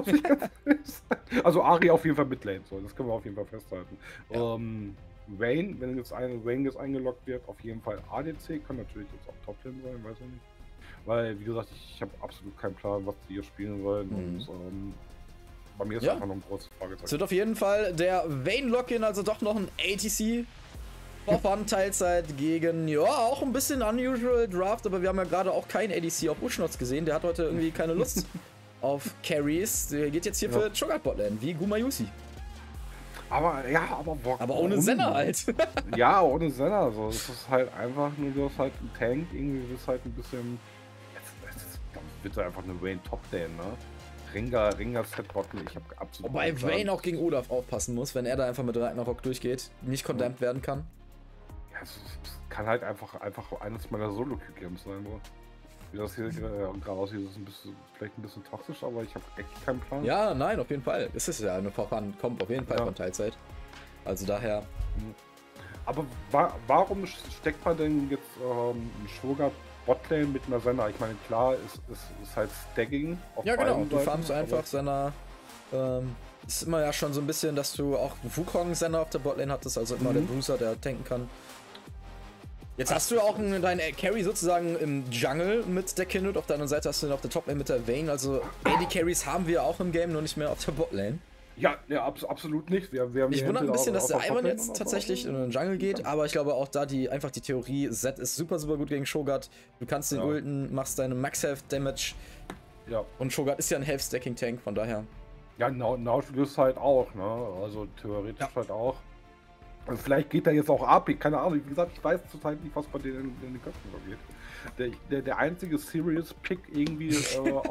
Also Ari auf jeden Fall Midlane, so, das können wir auf jeden Fall festhalten. Ja. Vayne, wenn jetzt Vayne jetzt eingeloggt wird, auf jeden Fall ADC, kann natürlich jetzt auch Toplane sein, weiß ich nicht. Weil, wie gesagt, ich habe absolut keinen Plan, was die hier spielen sollen. Und bei mir ist einfach noch ein großes Fragezeichen. Es wird auf jeden Fall der Vayne-Login, also doch noch ein ATC. Vorfahren Teilzeit gegen, ja, auch ein bisschen unusual Draft, aber wir haben ja gerade auch keinen ADC auf Uschnotz gesehen. Der hat heute irgendwie keine Lust auf Carries. Der geht jetzt hier für Shogat Botlane, wie Gumayusi. Aber ohne Senna halt. Ja, ohne Senna. So. Das ist halt einfach nur, du hast halt einen Tank, irgendwie ist halt ein bisschen. Jetzt wird einfach eine Vayne Top-Lane, ne? Rengar Set-Botten, ich habe absolut. Wobei Vayne auch gegen Olaf aufpassen muss, wenn er da einfach mit Ragnarok durchgeht, nicht condemned werden kann. Ja, es kann halt einfach eines meiner Solo-Q-Games sein, Bro. Wie das hier gerade aussieht, ist vielleicht ein bisschen toxisch, aber ich habe echt keinen Plan. Ja, nein, auf jeden Fall. Es ist ja eine Vorfahren, kommt auf jeden Fall von Teilzeit. Also daher. Aber warum steckt man denn jetzt Shogat Botlane mit einer Senna? Ich meine, klar, ist halt Stacking auf ja, genau. Du farmst einfach Senna. Ist immer ja schon so ein bisschen, dass du auch Wukong Senna auf der Botlane hattest, also immer der Bruiser, der tanken kann. Jetzt hast du auch deinen Carry sozusagen im Jungle mit der Kindred, auf der anderen Seite hast du den auf der Toplane mit der Vayne, also AD Carries haben wir auch im Game, nur nicht mehr auf der Botlane. Ja, absolut nicht. Wir haben ich wundere ein bisschen, dass der Ivan jetzt tatsächlich in den Jungle geht, aber ich glaube auch da einfach die Theorie, Z ist super gut gegen Shogat, du kannst den ulten, machst deine Max-Health-Damage und Shogat ist ja ein Health-Stacking-Tank, von daher. Ja, Nautilus halt auch, ne, also theoretisch halt auch. Und vielleicht geht er jetzt auch ab, keine Ahnung, wie gesagt, ich weiß zurzeit nicht, was bei denen in den Köpfen geht. Der einzige Serious Pick irgendwie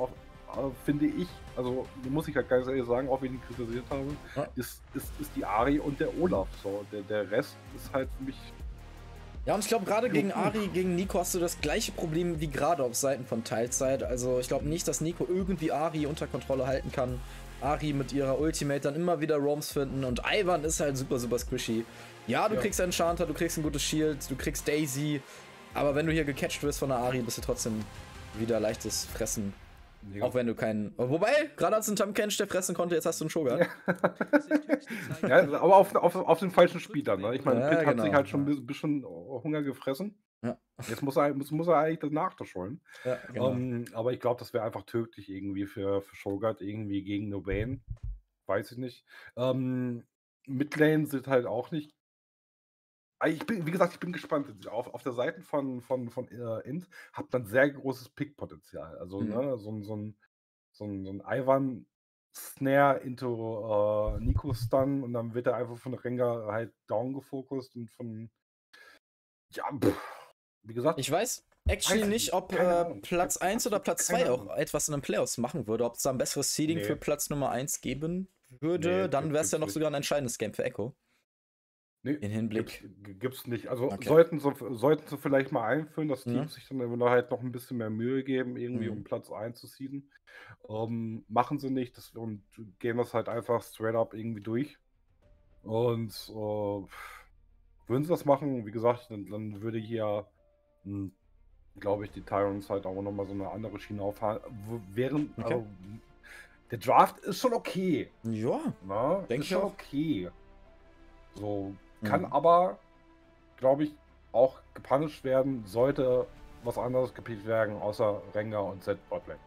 finde ich, also muss ich halt ganz ehrlich sagen, auch wenn ich ihn kritisiert habe, Ja. ist die Ari und der Olaf so. Der Rest ist halt für mich. Ja, und ich glaube, gerade gegen Uff. Ari, gegen Nico hast du das gleiche Problem wie gerade auf Seiten von Teilzeit. Also ich glaube nicht, dass Nico irgendwie Ari unter Kontrolle halten kann. Ari mit ihrer Ultimate dann immer wieder Roams finden und Ivan ist halt super, super squishy. Ja, du kriegst Enchanter, du kriegst ein gutes Shield, du kriegst Daisy, aber wenn du hier gecatcht wirst von der Ari, bist du trotzdem wieder leichtes Fressen. Ja. Auch wenn du keinen. Wobei, gerade als du einen Tam kennst, der fressen konnte, jetzt hast du einen Shogun. Ja, aber auf den falschen Spieler, ne? Ich meine, Ja, Pit hat genau, sich halt schon ja. ein bisschen Hunger gefressen. Ja, Jetzt muss er eigentlich das nachholen. ja, genau. Aber ich glaube, das wäre einfach tödlich irgendwie für Shogun, irgendwie gegen Novain. Weiß ich nicht. Midlane sind halt auch nicht. Wie gesagt, ich bin gespannt. Auf der Seite von Int hat man sehr großes Pick-Potenzial. Also, Mhm. ne, so ein Ivan Snare into Nico Stun und dann wird er einfach von Rengar halt down gefokust und von. Ja, wie gesagt, Ich weiß actually weiß ich nicht, ob keine Ahnung. Platz Ich hab 1 oder absolut Platz keine 2 auch Ahnung. etwas in den Playoffs machen würde, ob es da ein besseres Seeding Nee. für Platz Nummer 1 geben würde, Nee, dann wäre es ja gibt's noch nicht. sogar ein entscheidendes Game für Echo. Nee, In Hinblick. gibt's nicht. Also Okay. sollten sie vielleicht mal einführen, dass Ja. Teams sich dann immer halt noch ein bisschen mehr Mühe geben, irgendwie Mhm. um Platz einzuseeden. Machen sie nicht und gehen das halt einfach straight up irgendwie durch. Und würden sie das machen, wie gesagt, dann würde hier, glaube ich, die Tyrants halt auch nochmal so eine andere Schiene auffahren. Okay. Also, der Draft ist schon okay. Ja, Ne? Denk Ist ich schon auch. okay. So, kann Mhm. aber, glaube ich, auch gepunished werden, sollte was anderes gepickt werden, außer Rengar und Z Botlane.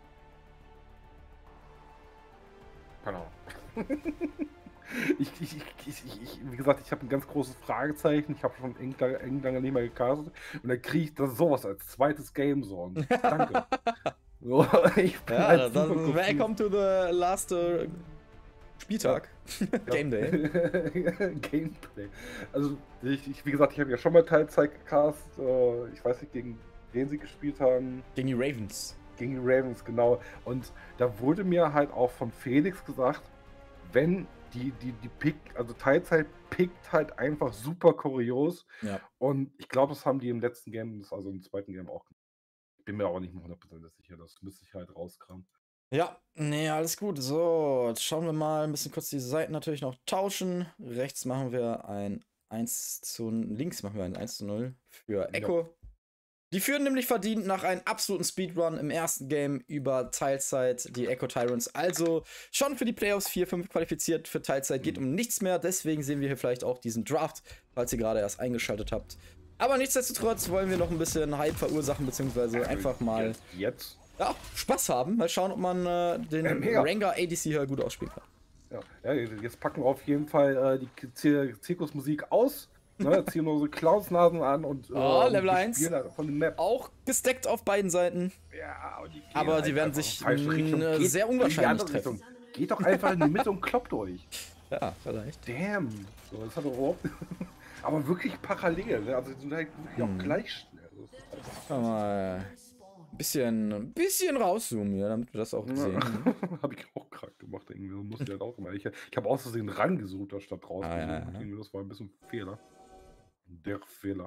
Keine Ahnung. Wie gesagt, ich habe ein ganz großes Fragezeichen. Ich habe schon eng lange nicht mehr gecastet. Und dann kriege ich das sowas als zweites Game so. Und danke. So, ich bin Ja, halt super dann welcome to the last Spieltag. Game Day. Gameplay. Also, wie gesagt, ich habe ja schon mal Teilzeit gecast. Ich weiß nicht, gegen wen sie gespielt haben. Gegen die Ravens. Gegen die Ravens, genau. Und da wurde mir halt auch von Felix gesagt, wenn die Pick, also Teilzeit pickt halt einfach super kurios. Ja. Und ich glaube, das haben die im letzten Game, also im zweiten Game auch. Ich bin mir auch nicht mehr 100% sicher, das müsste ich halt rauskramen. Ja, nee, alles gut. So, jetzt schauen wir mal ein bisschen kurz die Seiten natürlich noch tauschen. Rechts machen wir ein 1 zu, links machen wir ein 1 zu 0 für Echo. Die führen nämlich verdient nach einem absoluten Speedrun im ersten Game über Teilzeit, die Echo Tyrants. Also schon für die Playoffs 4-5 qualifiziert, für Teilzeit geht um nichts mehr. Deswegen sehen wir hier vielleicht auch diesen Draft, falls ihr gerade erst eingeschaltet habt. Aber nichtsdestotrotz wollen wir noch ein bisschen Hype verursachen, beziehungsweise einfach mal Jetzt? ja, Spaß haben. Mal schauen, ob man den Rengar ADC hier gut ausspielen kann. Ja, jetzt packen wir auf jeden Fall die Zirkusmusik aus. Ne, ziehen unsere Clownsnasen an und Level 1. spielen halt von der Map. Auch gesteckt auf beiden Seiten. Ja, und die gehen Aber halt die werden einfach sich in die falsche Richtung. Geht sehr in die unwahrscheinlich andere treffen. Richtung. Geht doch einfach in die Mitte und kloppt euch. Ja, vielleicht. Damn. So, das hat überhaupt. Aber wirklich parallel. Ne? Also die sind halt wirklich auch gleich schnell. Das ist halt Mal ein bisschen rauszoomen hier, damit wir das auch sehen. habe ich auch gerade gemacht. Irgendwie. So musste ich halt auch immer. Ich habe aus Versehen rangesucht, statt rausgesucht. Ja. Das war ein bisschen ein Fehler. Der Fehler.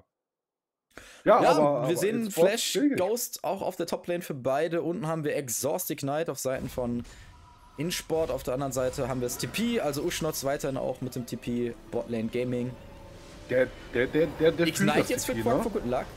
Ja, aber wir sehen jetzt Boss Flash, Bild. Ghost auch auf der Toplane für beide. Unten haben wir Exhaust Ignite auf Seiten von InSport. Auf der anderen Seite haben wir das TP, also Uschnotz weiterhin auch mit dem TP Botlane Gaming. Der Ignite jetzt für TP, Quack ne? for Good Luck.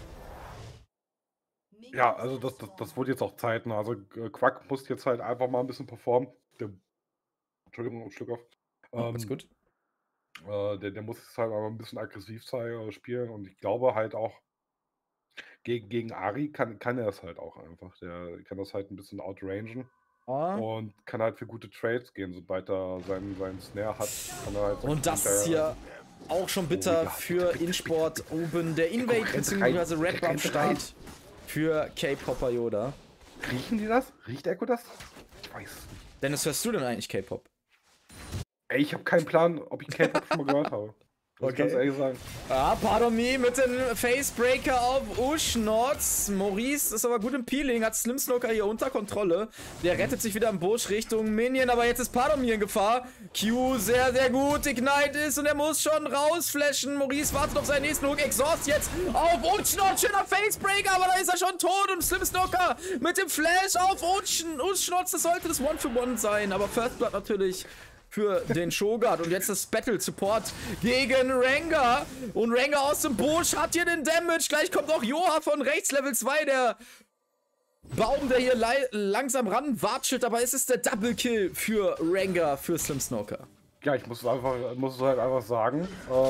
Ja, also das wurde jetzt auch Zeit. Ne? Also Quack muss jetzt halt einfach mal ein bisschen performen. Entschuldigung, ein Schluck auf. Alles gut. Der muss jetzt halt aber ein bisschen aggressiv spielen und ich glaube halt auch, gegen Ari kann er das halt auch einfach. Der kann das halt ein bisschen outrangen und kann halt für gute Trades gehen. Sobald er seinen Snare hat, kann er halt. Und das ist hier auch schon bitter für InSport oben. Der Invade bzw. Red Buff Start für K-Popper Yoda. Riechen die das? Riecht Echo das? Ich weiß es nicht. Dennis, hörst du denn eigentlich K-Pop? Ey, ich habe keinen Plan, ob ich K-Pop schon mal gehört habe. Muss ich ganz ehrlich sagen. Ah, pardon me mit dem Facebreaker auf Uschnotz. Maurice ist aber gut im Peeling, hat Slimsnoker hier unter Kontrolle. Der rettet sich wieder im Busch Richtung Minion, aber jetzt ist pardon me in Gefahr. Q sehr, sehr gut, Ignite ist und er muss schon rausflashen. Maurice wartet auf seinen nächsten Hook. Exhaust jetzt auf Uschnotz, schöner Facebreaker, aber da ist er schon tot und Slimsnoker mit dem Flash auf Uschnotz. Das sollte das One-for-One sein, aber First Blood natürlich für den Shogun. Und jetzt das Battle Support gegen Rengar. Und Rengar aus dem Busch hat hier den Damage. Gleich kommt auch Joha von rechts, Level 2. Der Baum, der hier langsam ranwatschelt. Aber es ist der Double Kill für Rengar, für Slimsnoker. Ja, ich muss halt einfach sagen,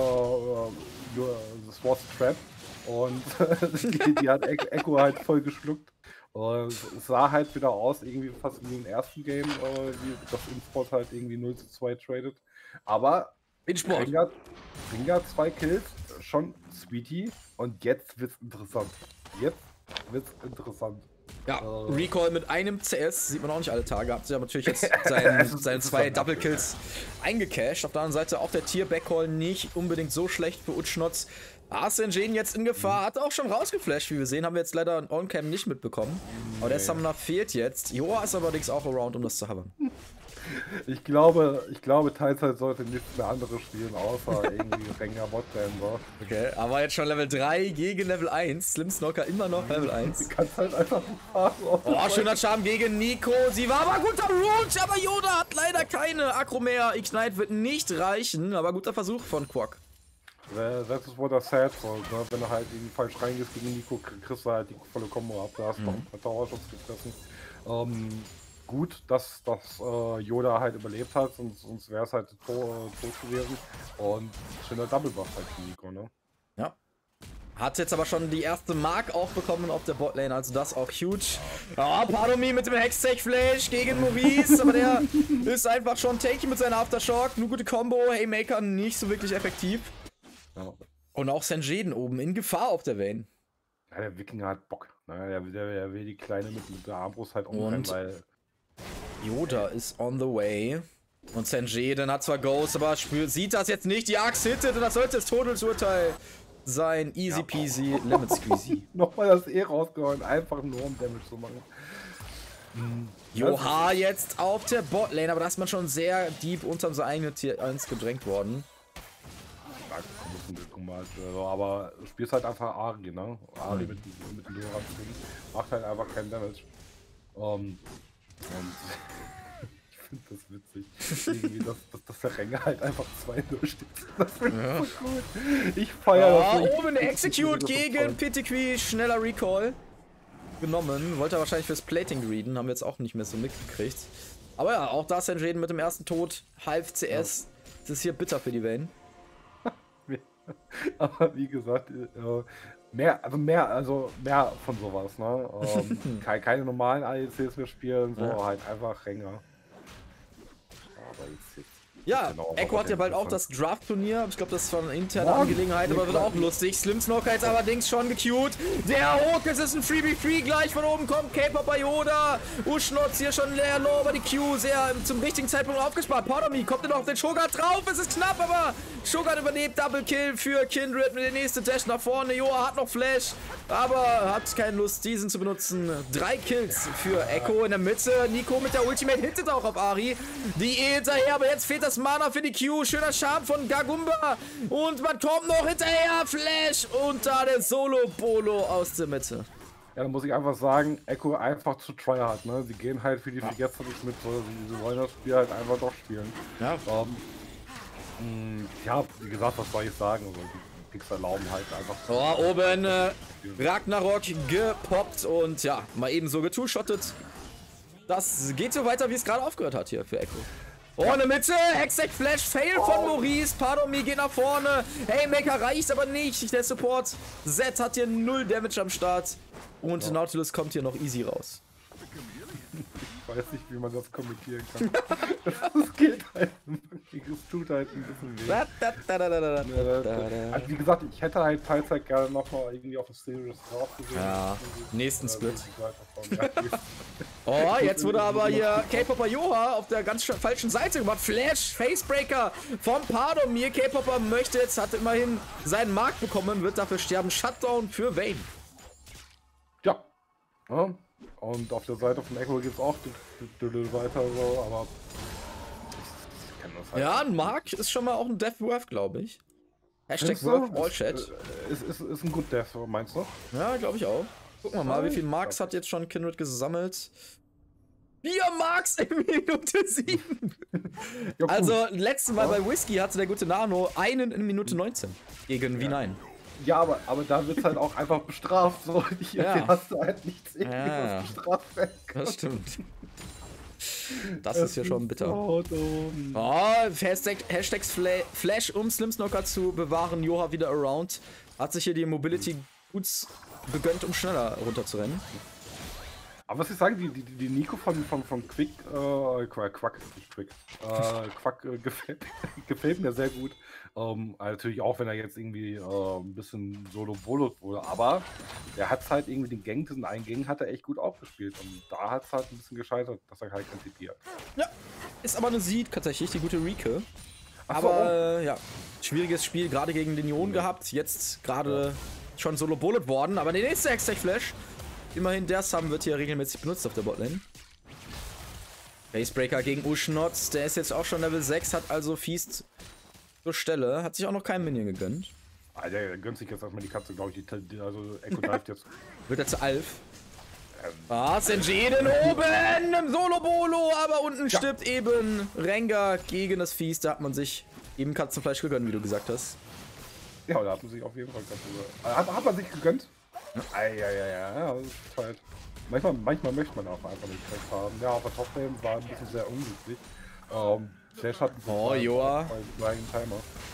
das war's a Trap. Und die hat Echo halt voll geschluckt. Es sah halt wieder aus, irgendwie fast wie im ersten Game, wie das InSport halt irgendwie 0:2 tradet. Aber InSport. Rengar 2 Kills, schon sweetie. Und jetzt wird's interessant. Ja, Recall mit einem CS, sieht man auch nicht alle Tage. Hat sich aber natürlich jetzt seine 2 Double Kills eingecashed. Auf der anderen Seite auch der Tier-Backcall nicht unbedingt so schlecht für Utschnotz. Arsene jetzt in Gefahr, hat auch schon rausgeflasht, wie wir sehen, haben wir jetzt leider On-Cam nicht mitbekommen. Aber der Summoner fehlt jetzt. Joa ist allerdings auch around, um das zu haben. Ich glaube, Teilzeit sollte nichts mehr anderes spielen, außer irgendwie Rengar Botlane. Okay, aber jetzt schon Level 3 gegen Level 1. Slimsnoker immer noch Level 1. Du kannst halt einfach fahren. Oh, schöner Charme gegen Nico. Sie war aber guter Roach, aber Yoda hat leider keine Akro mehr. Ignite wird nicht reichen, aber guter Versuch von Quack. Das ist what I said, so, ne? Wenn du halt irgendwie falsch reingehst gegen Nico, kriegst du halt die volle Kombo ab, da hast du noch ein paar Towerschutz gefressen. Gut, dass Yoda halt überlebt hat, sonst wäre es halt tot gewesen. Und schöner Double Buff halt für Nico, ne? Ja. Hat jetzt aber schon die erste Mark auch bekommen auf der Botlane, also das auch huge. Oh, pardon me mit dem Hextech-Flash gegen Maurice, aber der ist einfach schon tanky mit seinem Aftershock. Nur gute Combo, Haymaker nicht so wirklich effektiv. Ja. Und auch Sanjeden oben in Gefahr auf der Vayne. Ja, der Wikinger hat Bock. Ne? Der will die Kleine mit der Armbrust halt umrennen, weil... Yoda ist on the way. Und Sanjeden hat zwar Ghost, aber sieht das jetzt nicht. Die Axt hittet und das sollte das Todesurteil sein. Easy peasy, lemon squeezy. Nochmal das rausgehauen, einfach nur um Damage zu machen. Joha jetzt auf der Botlane, aber da ist man schon sehr deep unter sein eigenes Tier 1 gedrängt worden. Aber du spielst halt einfach Ari, ne? Ari mit dem Lora macht halt einfach keinen Damage. Und ich finde das witzig. Irgendwie, dass der Rengar halt einfach 2-0 steht. Das finde ich so cool. Ich feiere das. Oben eine Execute gegen Pitiqui, schneller Recall. Genommen. Wollte er wahrscheinlich fürs Plating readen, haben wir jetzt auch nicht mehr so mitgekriegt. Aber ja, auch da Sanjeden mit dem ersten Tod, halb CS. Das ist hier bitter für die Vayne. Aber wie gesagt, mehr von sowas, ne? Keine normalen ADCs mehr spielen, so halt einfach Rengar. Aber jetzt ja, Echo hat ja bald auch das Draft-Turnier. Ich glaube, das ist zwar eine interne Angelegenheit, aber wird auch lustig. Slimsnoker jetzt allerdings schon gecued. Der Hook, es ist ein 3v3 gleich von oben kommt. Caper bei Yoda. Uschnotz hier schon leer low, aber die Q sehr zum richtigen Zeitpunkt aufgespart. Pardon kommt er noch auf den Shogun drauf. Es ist knapp, aber Shogun überlebt. Double Kill für Kindred mit der nächsten Dash nach vorne. Joa hat noch Flash, aber hat keine Lust, diesen zu benutzen. 3 Kills für Echo in der Mitte. Nico mit der Ultimate hittet auch auf Ari. Die hinterher, aber jetzt fehlt das Mana für die Q. Schöner Charme von Gagumba. Und man kommt noch hinterher. Flash. Und da der Solo-Bolo aus der Mitte. Ja, dann muss ich einfach sagen, Echo einfach zu tryhard, ne? Sie gehen halt für die Figürchen nicht mit, so, sie wollen das Spiel halt einfach doch spielen. Ja. Ja, wie gesagt, was soll ich sagen? Also, die Picks erlauben halt einfach. Oh, oben Ragnarok gepoppt und ja, mal eben so getoolshottet. Das geht so weiter, wie es gerade aufgehört hat hier für Echo. Oh, in der Mitte, Hextech Flash, Fail von Maurice, pardon me, geht nach vorne. Haymaker reicht aber nicht, der Support. Z hat hier 0 Damage am Start. Und Nautilus kommt hier noch easy raus. Ich weiß nicht, wie man das kommentieren kann. Das geht halt wirklich, es tut halt ein bisschen weh. Also wie gesagt, ich hätte halt Teilzeit gerne nochmal irgendwie auf das Serious drauf gesehen. Ja, nächsten Split. Oh, jetzt wurde aber hier K-Popper Joha auf der ganz falschen Seite gemacht. Flash, Facebreaker vom Pardomir. K-Popper möchte jetzt, hat immerhin seinen Mark bekommen, wird dafür sterben. Shutdown für Vayne. Ja. Ja. Und auf der Seite von Echo gibt es auch weiter so, aber ich kenn das halt. Ja, ein Mark ist schon mal auch ein Death Worth, glaube ich. Hashtag Worth All Chat. Ist ein gut Death, meinst du? Ja, glaube ich auch. Gucken wir mal, wie viel Marks hat jetzt schon Kindred gesammelt? 4 Marks in Minute 7. Ja, also, letztes Mal bei Whisky hatte der gute Nano einen in Minute 19 gegen V9. Ja, aber da wird halt auch einfach bestraft. So. Hier hast du halt nichts was bestraft werden kann. Das stimmt. Das ist ja schon bitter. Oh, Hashtags Flash, um Slimsnocker zu bewahren. Joha wieder around. Hat sich hier die Mobility gut gegönnt, um schneller runterzurennen. Aber was ich sagen, die Nico von Quick, Quack gefällt mir sehr gut. Natürlich auch, wenn er jetzt irgendwie ein bisschen solo-bolo wurde, aber er hat halt irgendwie den Gang, diesen einen Gang hat er echt gut aufgespielt und da hat es halt ein bisschen gescheitert, dass er halt kein TP hat. Ja, ist aber eine Seed tatsächlich, die gute Rike. Aber ja, schwieriges Spiel, gerade gegen den Ion gehabt, jetzt gerade schon solo-bullet worden, aber der nächste Hextech-Flash, immerhin der Sum wird hier regelmäßig benutzt auf der Botlane. Facebreaker gegen Uschnotz, der ist jetzt auch schon Level 6, hat also Feast zur Stelle, hat sich auch noch keinen Minion gegönnt. Alter, der gönnt sich jetzt erstmal die Katze, glaube ich, also Echo dive jetzt. Wird er zu Alf? Senjiden oben im Solo-Bolo, aber unten stirbt eben Rengar gegen das Feast, da hat man sich eben Katzenfleisch gegönnt, wie du gesagt hast. Ja, da hat man sich auf jeden Fall hat man sich gegönnt? Ja, das ist halt. Manchmal möchte man auch einfach nicht recht haben. Ja, aber Top-Lane war ein bisschen sehr unglücklich. Flash hat Joa. Timer.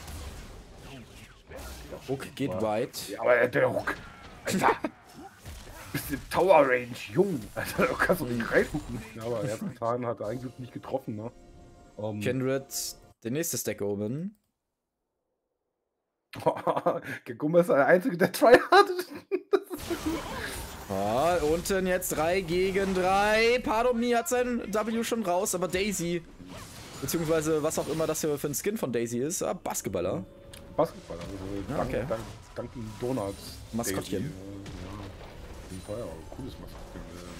Hook geht weit. Ja, aber der Hook. Alter. Bist in Tower Range, jung. Alter, du kannst doch nicht reingucken. Ja, aber er hat getan, hat eigentlich nicht getroffen, ne? Kindred, der nächste Stack oben. Gegummer ist der Einzige, der tryhard. Unten jetzt 3 gegen 3. Pardomir hat sein W schon raus, aber Daisy, beziehungsweise was auch immer das hier für ein Skin von Daisy ist, Basketballer. Basketballer, also danken Donuts. Maskottchen. Cooles Maskottchen.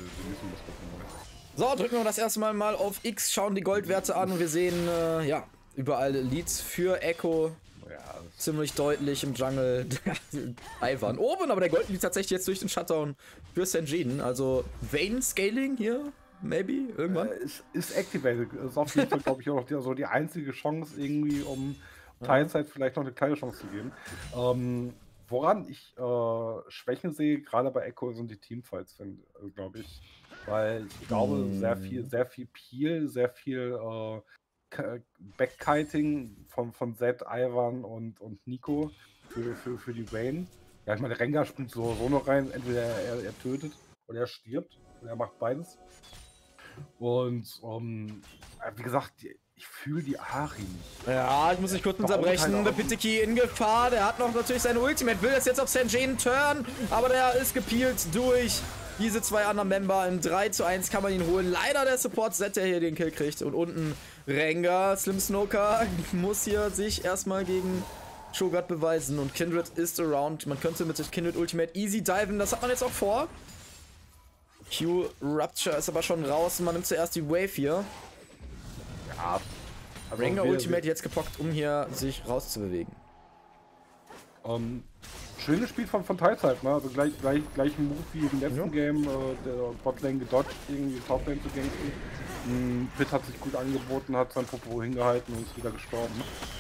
So, drücken wir das erste Mal auf X, schauen die Goldwerte an und wir sehen, ja, überall Leads für Echo. Ja, ziemlich deutlich im Jungle. Ivan oben, aber der Gold liegt tatsächlich jetzt durch den Shutdown für Senjiden. Also Vayne Scaling hier, maybe, irgendwann. Ist activated. Ist auf jeden Fall, glaube ich, auch noch die einzige Chance, irgendwie, um Teilzeit vielleicht noch eine kleine Chance zu geben. Woran ich Schwächen sehe, gerade bei Echo, sind die Teamfights, glaube ich. Weil ich glaube, sehr viel Peel, sehr viel Backkiting von Zed, Ivan und Nico für die Vayne. Ja, ich meine, Rengar springt so noch rein, entweder er tötet oder er stirbt. Und er macht beides. Und wie gesagt, ich fühle die Ari nicht. Ja, ich muss mich kurz unterbrechen. Der Pittiki in Gefahr. Der hat noch natürlich seine Ultimate. Will das jetzt auf Senjiden turn, aber der ist gepeelt durch diese 2 anderen Member. Im 3:1 kann man ihn holen. Leider der Support Zed, der hier den Kill kriegt. Und unten Rengar, Slimsnoker muss hier sich erstmal gegen Shogat beweisen. Und Kindred ist around. Man könnte mit Kindred Ultimate easy diven. Das hat man jetzt auch vor. Q Rupture ist aber schon raus. Man nimmt zuerst die Wave hier. Ja. Rengar Ultimate jetzt gepockt, um hier sich rauszubewegen. Schönes Spiel von Teilzeit, ne? Also gleich ein Move wie im letzten Game, der Botlane gedodged, irgendwie Toplane zu ganken. Pitt hat sich gut angeboten, hat sein Popo hingehalten und ist wieder gestorben.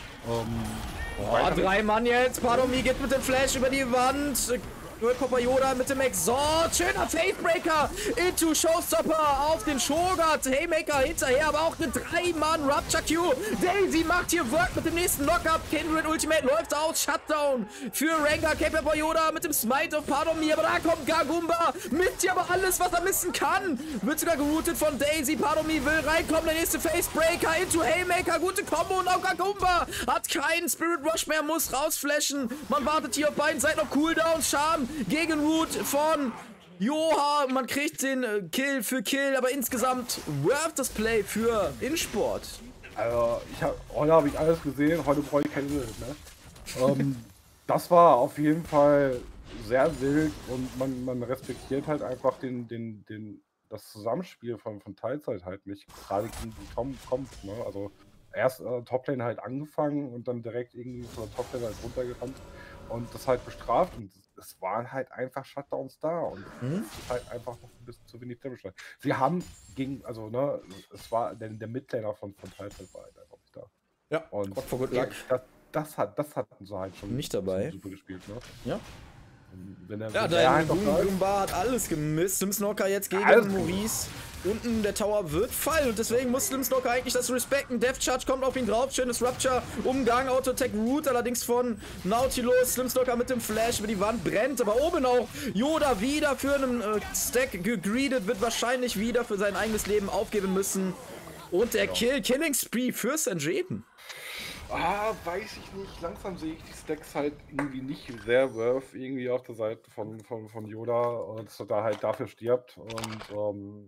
3 Mann jetzt, Pardomir geht mit dem Flash über die Wand. Popper Yoda mit dem Exort. Schöner Facebreaker into Showstopper auf den Shogat. Haymaker hinterher, aber auch eine 3-Mann Rupture Q. Daisy macht hier Work mit dem nächsten Lockup. Kindred Ultimate läuft aus. Shutdown für Rengar. Popper Yoda mit dem Smite auf Pardomir. Aber da kommt Gagumba mit hier aber alles, was er missen kann. Wird sogar geroutet von Daisy. Pardomir will reinkommen. Der nächste Facebreaker into Haymaker. Gute Combo und auch Gagumba hat keinen Spirit Rush mehr, muss rausflashen. Man wartet hier auf beiden Seiten auf Cooldown. Charm gegen Root von Joha, man kriegt den Kill für Kill, aber insgesamt worth das Play für InSport. Also, heute habe ich alles gesehen, heute brauche ich keine Bild, ne? Das war auf jeden Fall sehr wild und man respektiert halt einfach das Zusammenspiel von Teilzeit halt nicht. Gerade gegen die Tom kommt, ne? Also erst Toplane halt angefangen und dann direkt irgendwie von der Toplane halt runtergerannt und das halt bestraft und es waren halt einfach Shutdowns da und es ist halt einfach noch ein bisschen zu wenig Damage. Sie haben also ne, es war der Midlaner von Teilzeit war halt einfach nicht da. Ja, und God for good luck. das hatten sie halt schon Nicht dabei. super gespielt, ne? Ja. Wenn der der Goomba hat alles gemisst. Slimsnocker jetzt gegen Maurice. Unten der Tower wird fallen und deswegen muss Slimsnocker eigentlich das respekten. Death Charge kommt auf ihn drauf. Schönes Rupture. Umgang, Auto-Attack Root allerdings von Nautilus. Slimsnocker mit dem Flash über die Wand brennt. Aber oben auch Yoda wieder für einen Stack gegreedet. Wird wahrscheinlich wieder für sein eigenes Leben aufgeben müssen. Und der Killing Spree für Sanjeben. Weiß ich nicht. Langsam sehe ich die Stacks halt irgendwie nicht sehr worth irgendwie auf der Seite von Yoda, dass er da halt dafür stirbt. Und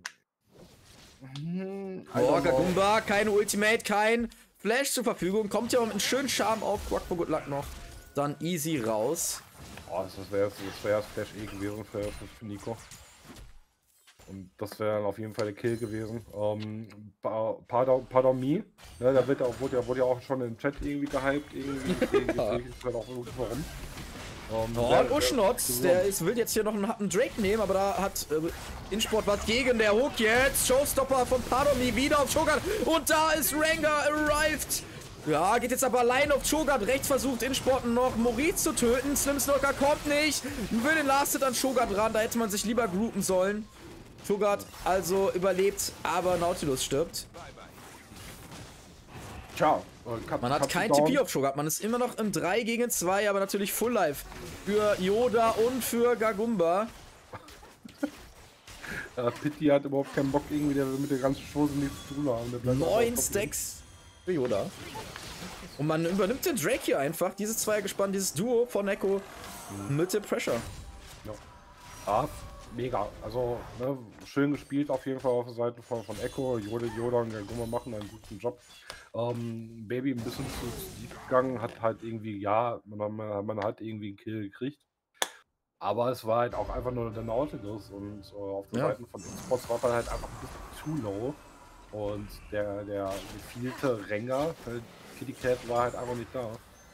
Goomba, keine Ultimate, kein Flash zur Verfügung. Kommt ja mit einem schönen Charme auf God for good luck noch. Dann easy raus. Das wäre Flash gewesen für Nico. Und das wäre dann auf jeden Fall der Kill gewesen. Pardon me. Ne, da wurde ja auch schon im Chat irgendwie gehypt. Ich weiß auch wirklich warum. Und Uschnotz, will jetzt hier noch einen Drake nehmen, aber da hat InSport was gegen der Hook jetzt. Showstopper von Pardon me wieder auf Cho'Gath. Und da ist Rengar arrived. Ja, geht jetzt aber allein auf Cho'Gath. Rechts versucht InSport noch Maurice zu töten. Slimsnocker kommt nicht. Will den Lasted an Cho'Gath ran. Da hätte man sich lieber groupen sollen. Cho'Gath also überlebt, aber Nautilus stirbt. Ciao. Man hat kein TP auf Cho'Gath. Man ist immer noch im 3 gegen 2, aber natürlich Full Life für Yoda und für Gagumba. Pity hat überhaupt keinen Bock, irgendwie mit der ganzen Chose nichts zu tun haben. 9 Stacks für Yoda. Und man übernimmt den Drake hier einfach. Dieses Zweiergespann, dieses Duo von Echo mit dem Pressure. Ja. Mega, also ne, schön gespielt auf jeden Fall auf der Seite von Echo. Yoda und Gagumba machen einen guten Job. Baby ein bisschen zu deep gegangen, hat halt irgendwie, man hat irgendwie einen Kill gekriegt. Aber es war halt auch einfach nur der Nautilus und auf der Seite von InSport war halt einfach ein bisschen zu low. Und der gefielte Rengar, Kitty Cat, war halt einfach nicht da.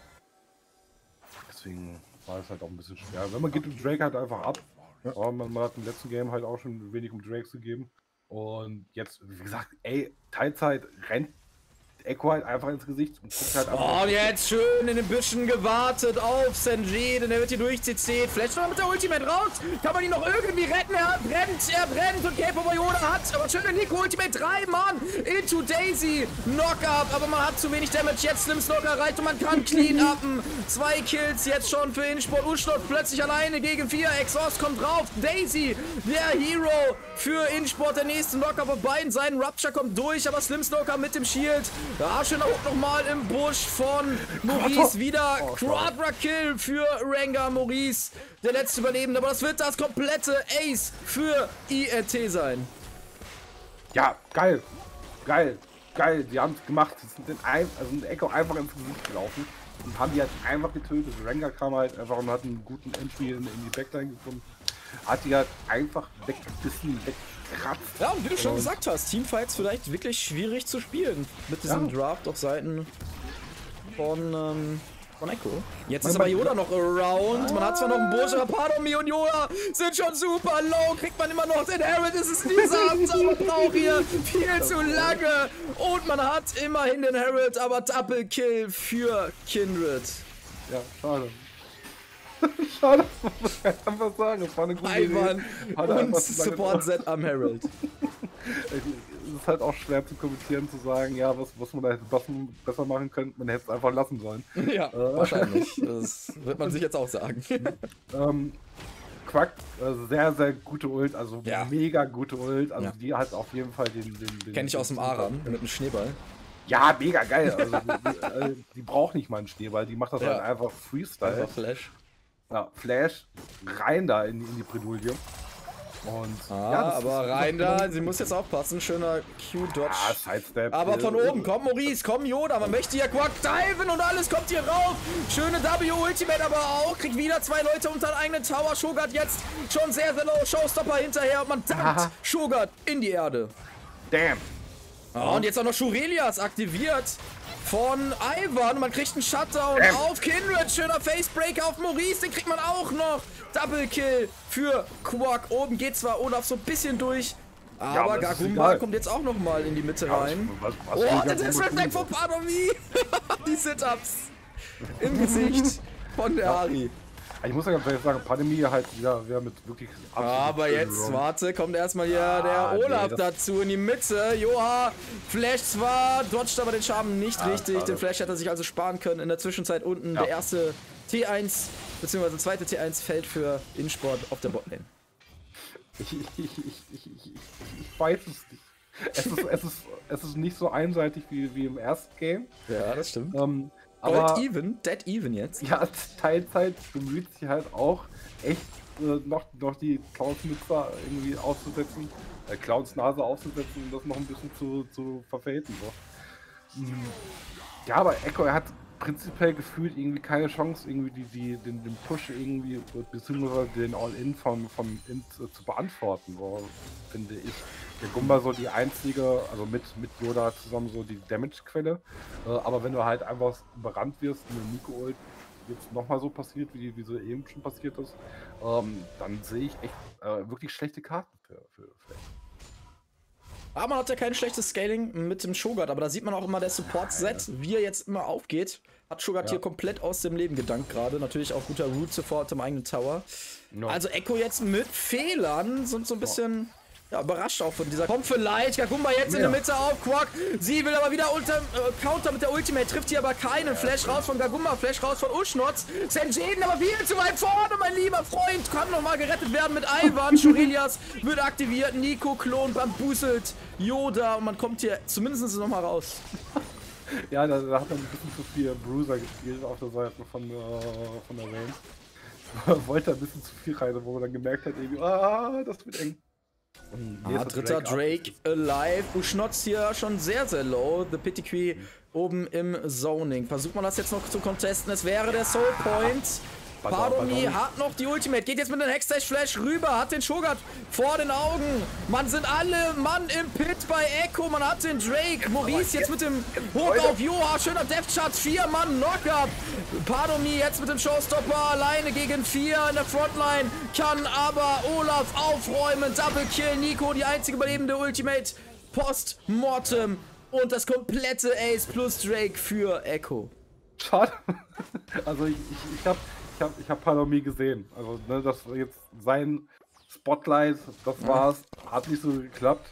Deswegen war es halt auch ein bisschen schwer. Wenn man geht mit Drake halt einfach ab. Ja. Man hat im letzten Game halt auch schon wenig um Drakes gegeben. Und jetzt, wie gesagt, Teilzeit rennt Echo halt einfach ins Gesicht und guckt halt einfach. Und jetzt schön in den Büschen gewartet auf Sanjay, denn er wird hier durch CC. Flash noch mit der Ultimate raus. Kann man ihn noch irgendwie retten? Er brennt und Cape over Yoda hat. Aber schön der Nico Ultimate 3, Mann. Into Daisy. Knock-up, aber man hat zu wenig Damage. Jetzt Slimsnocker erreicht und man kann clean upen. 2 Kills jetzt schon für InSport. Uschnot plötzlich alleine gegen 4. Exhaust kommt drauf. Daisy, der Hero für InSport. Der nächste Knock-up auf beiden Seiten. Rupture kommt durch, aber Slimsnocker mit dem Shield. Ja, schöner Hook nochmal im Busch von Maurice. Wieder Quadra-Kill für Rengar Maurice. Der letzte Überlebende. Aber das wird das komplette Ace für INT sein. Ja, geil. Die haben es gemacht. Sind Echo einfach ins Gesicht gelaufen. Und haben die halt einfach getötet. Rengar kam halt einfach und hat einen guten Entry in die Backline gefunden. Hat die halt einfach weggebissen, weggekratzt. Ja, und wie du schon gesagt hast, Teamfights vielleicht wirklich schwierig zu spielen. Mit diesem Draft auf Seiten von Echo. Jetzt ist aber Yoda noch around. Man hat zwar noch einen Busch, aber Pardon me und Yoda sind schon super low. Kriegt man immer noch den Herald. Es ist dieser Brauch hier viel zu lange. Und man hat immerhin den Herald, aber Double Kill für Kindred. Ja, schade. Schade, muss ich einfach sagen. Das war eine gute Idee. Und Support-Set am Herald. Es ist halt auch schwer zu kommentieren, zu sagen, ja, was man da hätte besser machen könnte. Man hätte es einfach lassen sollen. Ja, wahrscheinlich. Das wird man sich jetzt auch sagen. Quack, sehr, sehr gute Ult, also mega gute Ult. Also die hat auf jeden Fall den kenn ich aus dem Aram mit dem Schneeball. Ja, mega geil. Also die braucht nicht mal einen Schneeball, die macht das halt einfach Freestyle. Einfach Flash. Ja, Flash rein da in die Bredouille. Und aber rein da, sie muss jetzt aufpassen, schöner Q-Dodge. Sidestep. Aber von oben, komm Maurice, komm Yoda, man möchte hier Quack diven und alles kommt hier rauf. Schöne W-Ultimate aber auch, kriegt wieder 2 Leute unter den eigenen Tower. Shogat jetzt schon sehr, sehr low, Showstopper hinterher und man dankt Shogat in die Erde. Damn. Und jetzt auch noch Shurelias aktiviert von Ivan. Man kriegt einen Shutdown auf Kindred. Schöner Facebreaker auf Maurice. Den kriegt man auch noch. Double Kill für Quack. Oben geht zwar Olaf so ein bisschen durch. Aber Gagumba kommt jetzt auch noch mal in die Mitte rein. Das ist weg von Padomi. Die Sit-Ups im Gesicht von der Ari. Ich muss ja ganz ehrlich sagen, Pandemie halt wieder mit wirklich. Aber jetzt, warte, kommt erstmal hier der Olaf dazu in die Mitte. Joha, Flash zwar, dodgt aber den Schaden nicht richtig. Den Flash hätte er sich also sparen können. In der Zwischenzeit unten der erste T1, beziehungsweise zweite T1 fällt für InSport auf der Botlane. Ich weiß es nicht. Es ist nicht so einseitig wie im ersten Game. Ja, das stimmt. Aber dead even jetzt. Ja, Teilzeit bemüht sich halt auch echt noch die Clowns-Mütze irgendwie auszusetzen, Clowns Nase auszusetzen und das noch ein bisschen zu verfälten. So. Ja, aber Echo, er hat prinzipiell gefühlt irgendwie keine Chance, irgendwie den Push irgendwie, beziehungsweise den All-In von Int zu beantworten, so, finde ich. Der Gumba so die einzige, also mit Yoda zusammen so die Damage-Quelle. Aber wenn du halt einfach überrannt wirst, wie mit Nico-Ult jetzt nochmal so passiert, wie so eben schon passiert ist, dann sehe ich echt wirklich schlechte Karten für Aber man hat ja kein schlechtes Scaling mit dem Shogat, aber da sieht man auch immer der Support-Set, wie er jetzt immer aufgeht. Hat Shogat hier komplett aus dem Leben gedankt gerade. Natürlich auch guter Root-Support im eigenen Tower. No. Also Echo jetzt mit Fehlern sind so ein bisschen... Ja, überrascht auch von dieser. Kommt vielleicht Gagumba jetzt in der Mitte auf Quack. Sie will aber wieder Counter mit der Ultimate. Trifft hier aber keinen. Flash raus von Gagumba, Flash raus von Uschnotz. Senjeden aber viel zu weit vorne, mein lieber Freund. Kann nochmal gerettet werden mit Ivan. Shurelias wird aktiviert. Nico Klon bambuselt Yoda und man kommt hier zumindest nochmal raus. Ja, da hat man ein bisschen zu viel Bruiser gespielt auf der Seite von der Range. Wollte ein bisschen zu viel rein, wo man dann gemerkt hat, irgendwie, das wird eng. Dritter Drake alive. Uschnotz hier schon sehr, sehr low. The Pitiqui oben im Zoning. Versucht man das jetzt noch zu contesten. Es wäre der Soul Point. Padomi hat noch die Ultimate. Geht jetzt mit dem Hextech-Flash rüber. Hat den Shogat vor den Augen. Man sind alle Mann im Pit bei Echo. Man hat den Drake. Maurice jetzt mit dem Hook auf Joha. Schöner Death-Charge. 4 Mann Knockup. Padomi jetzt mit dem Showstopper. Alleine gegen 4 in der Frontline. Kann aber Olaf aufräumen. Double Kill. Nico die einzige überlebende Ultimate. Post-Mortem. Und das komplette Ace plus Drake für Echo. Schade. Also ich hab Padomi gesehen. Also, ne, das war jetzt sein Spotlight, das war's. Hat nicht so geklappt.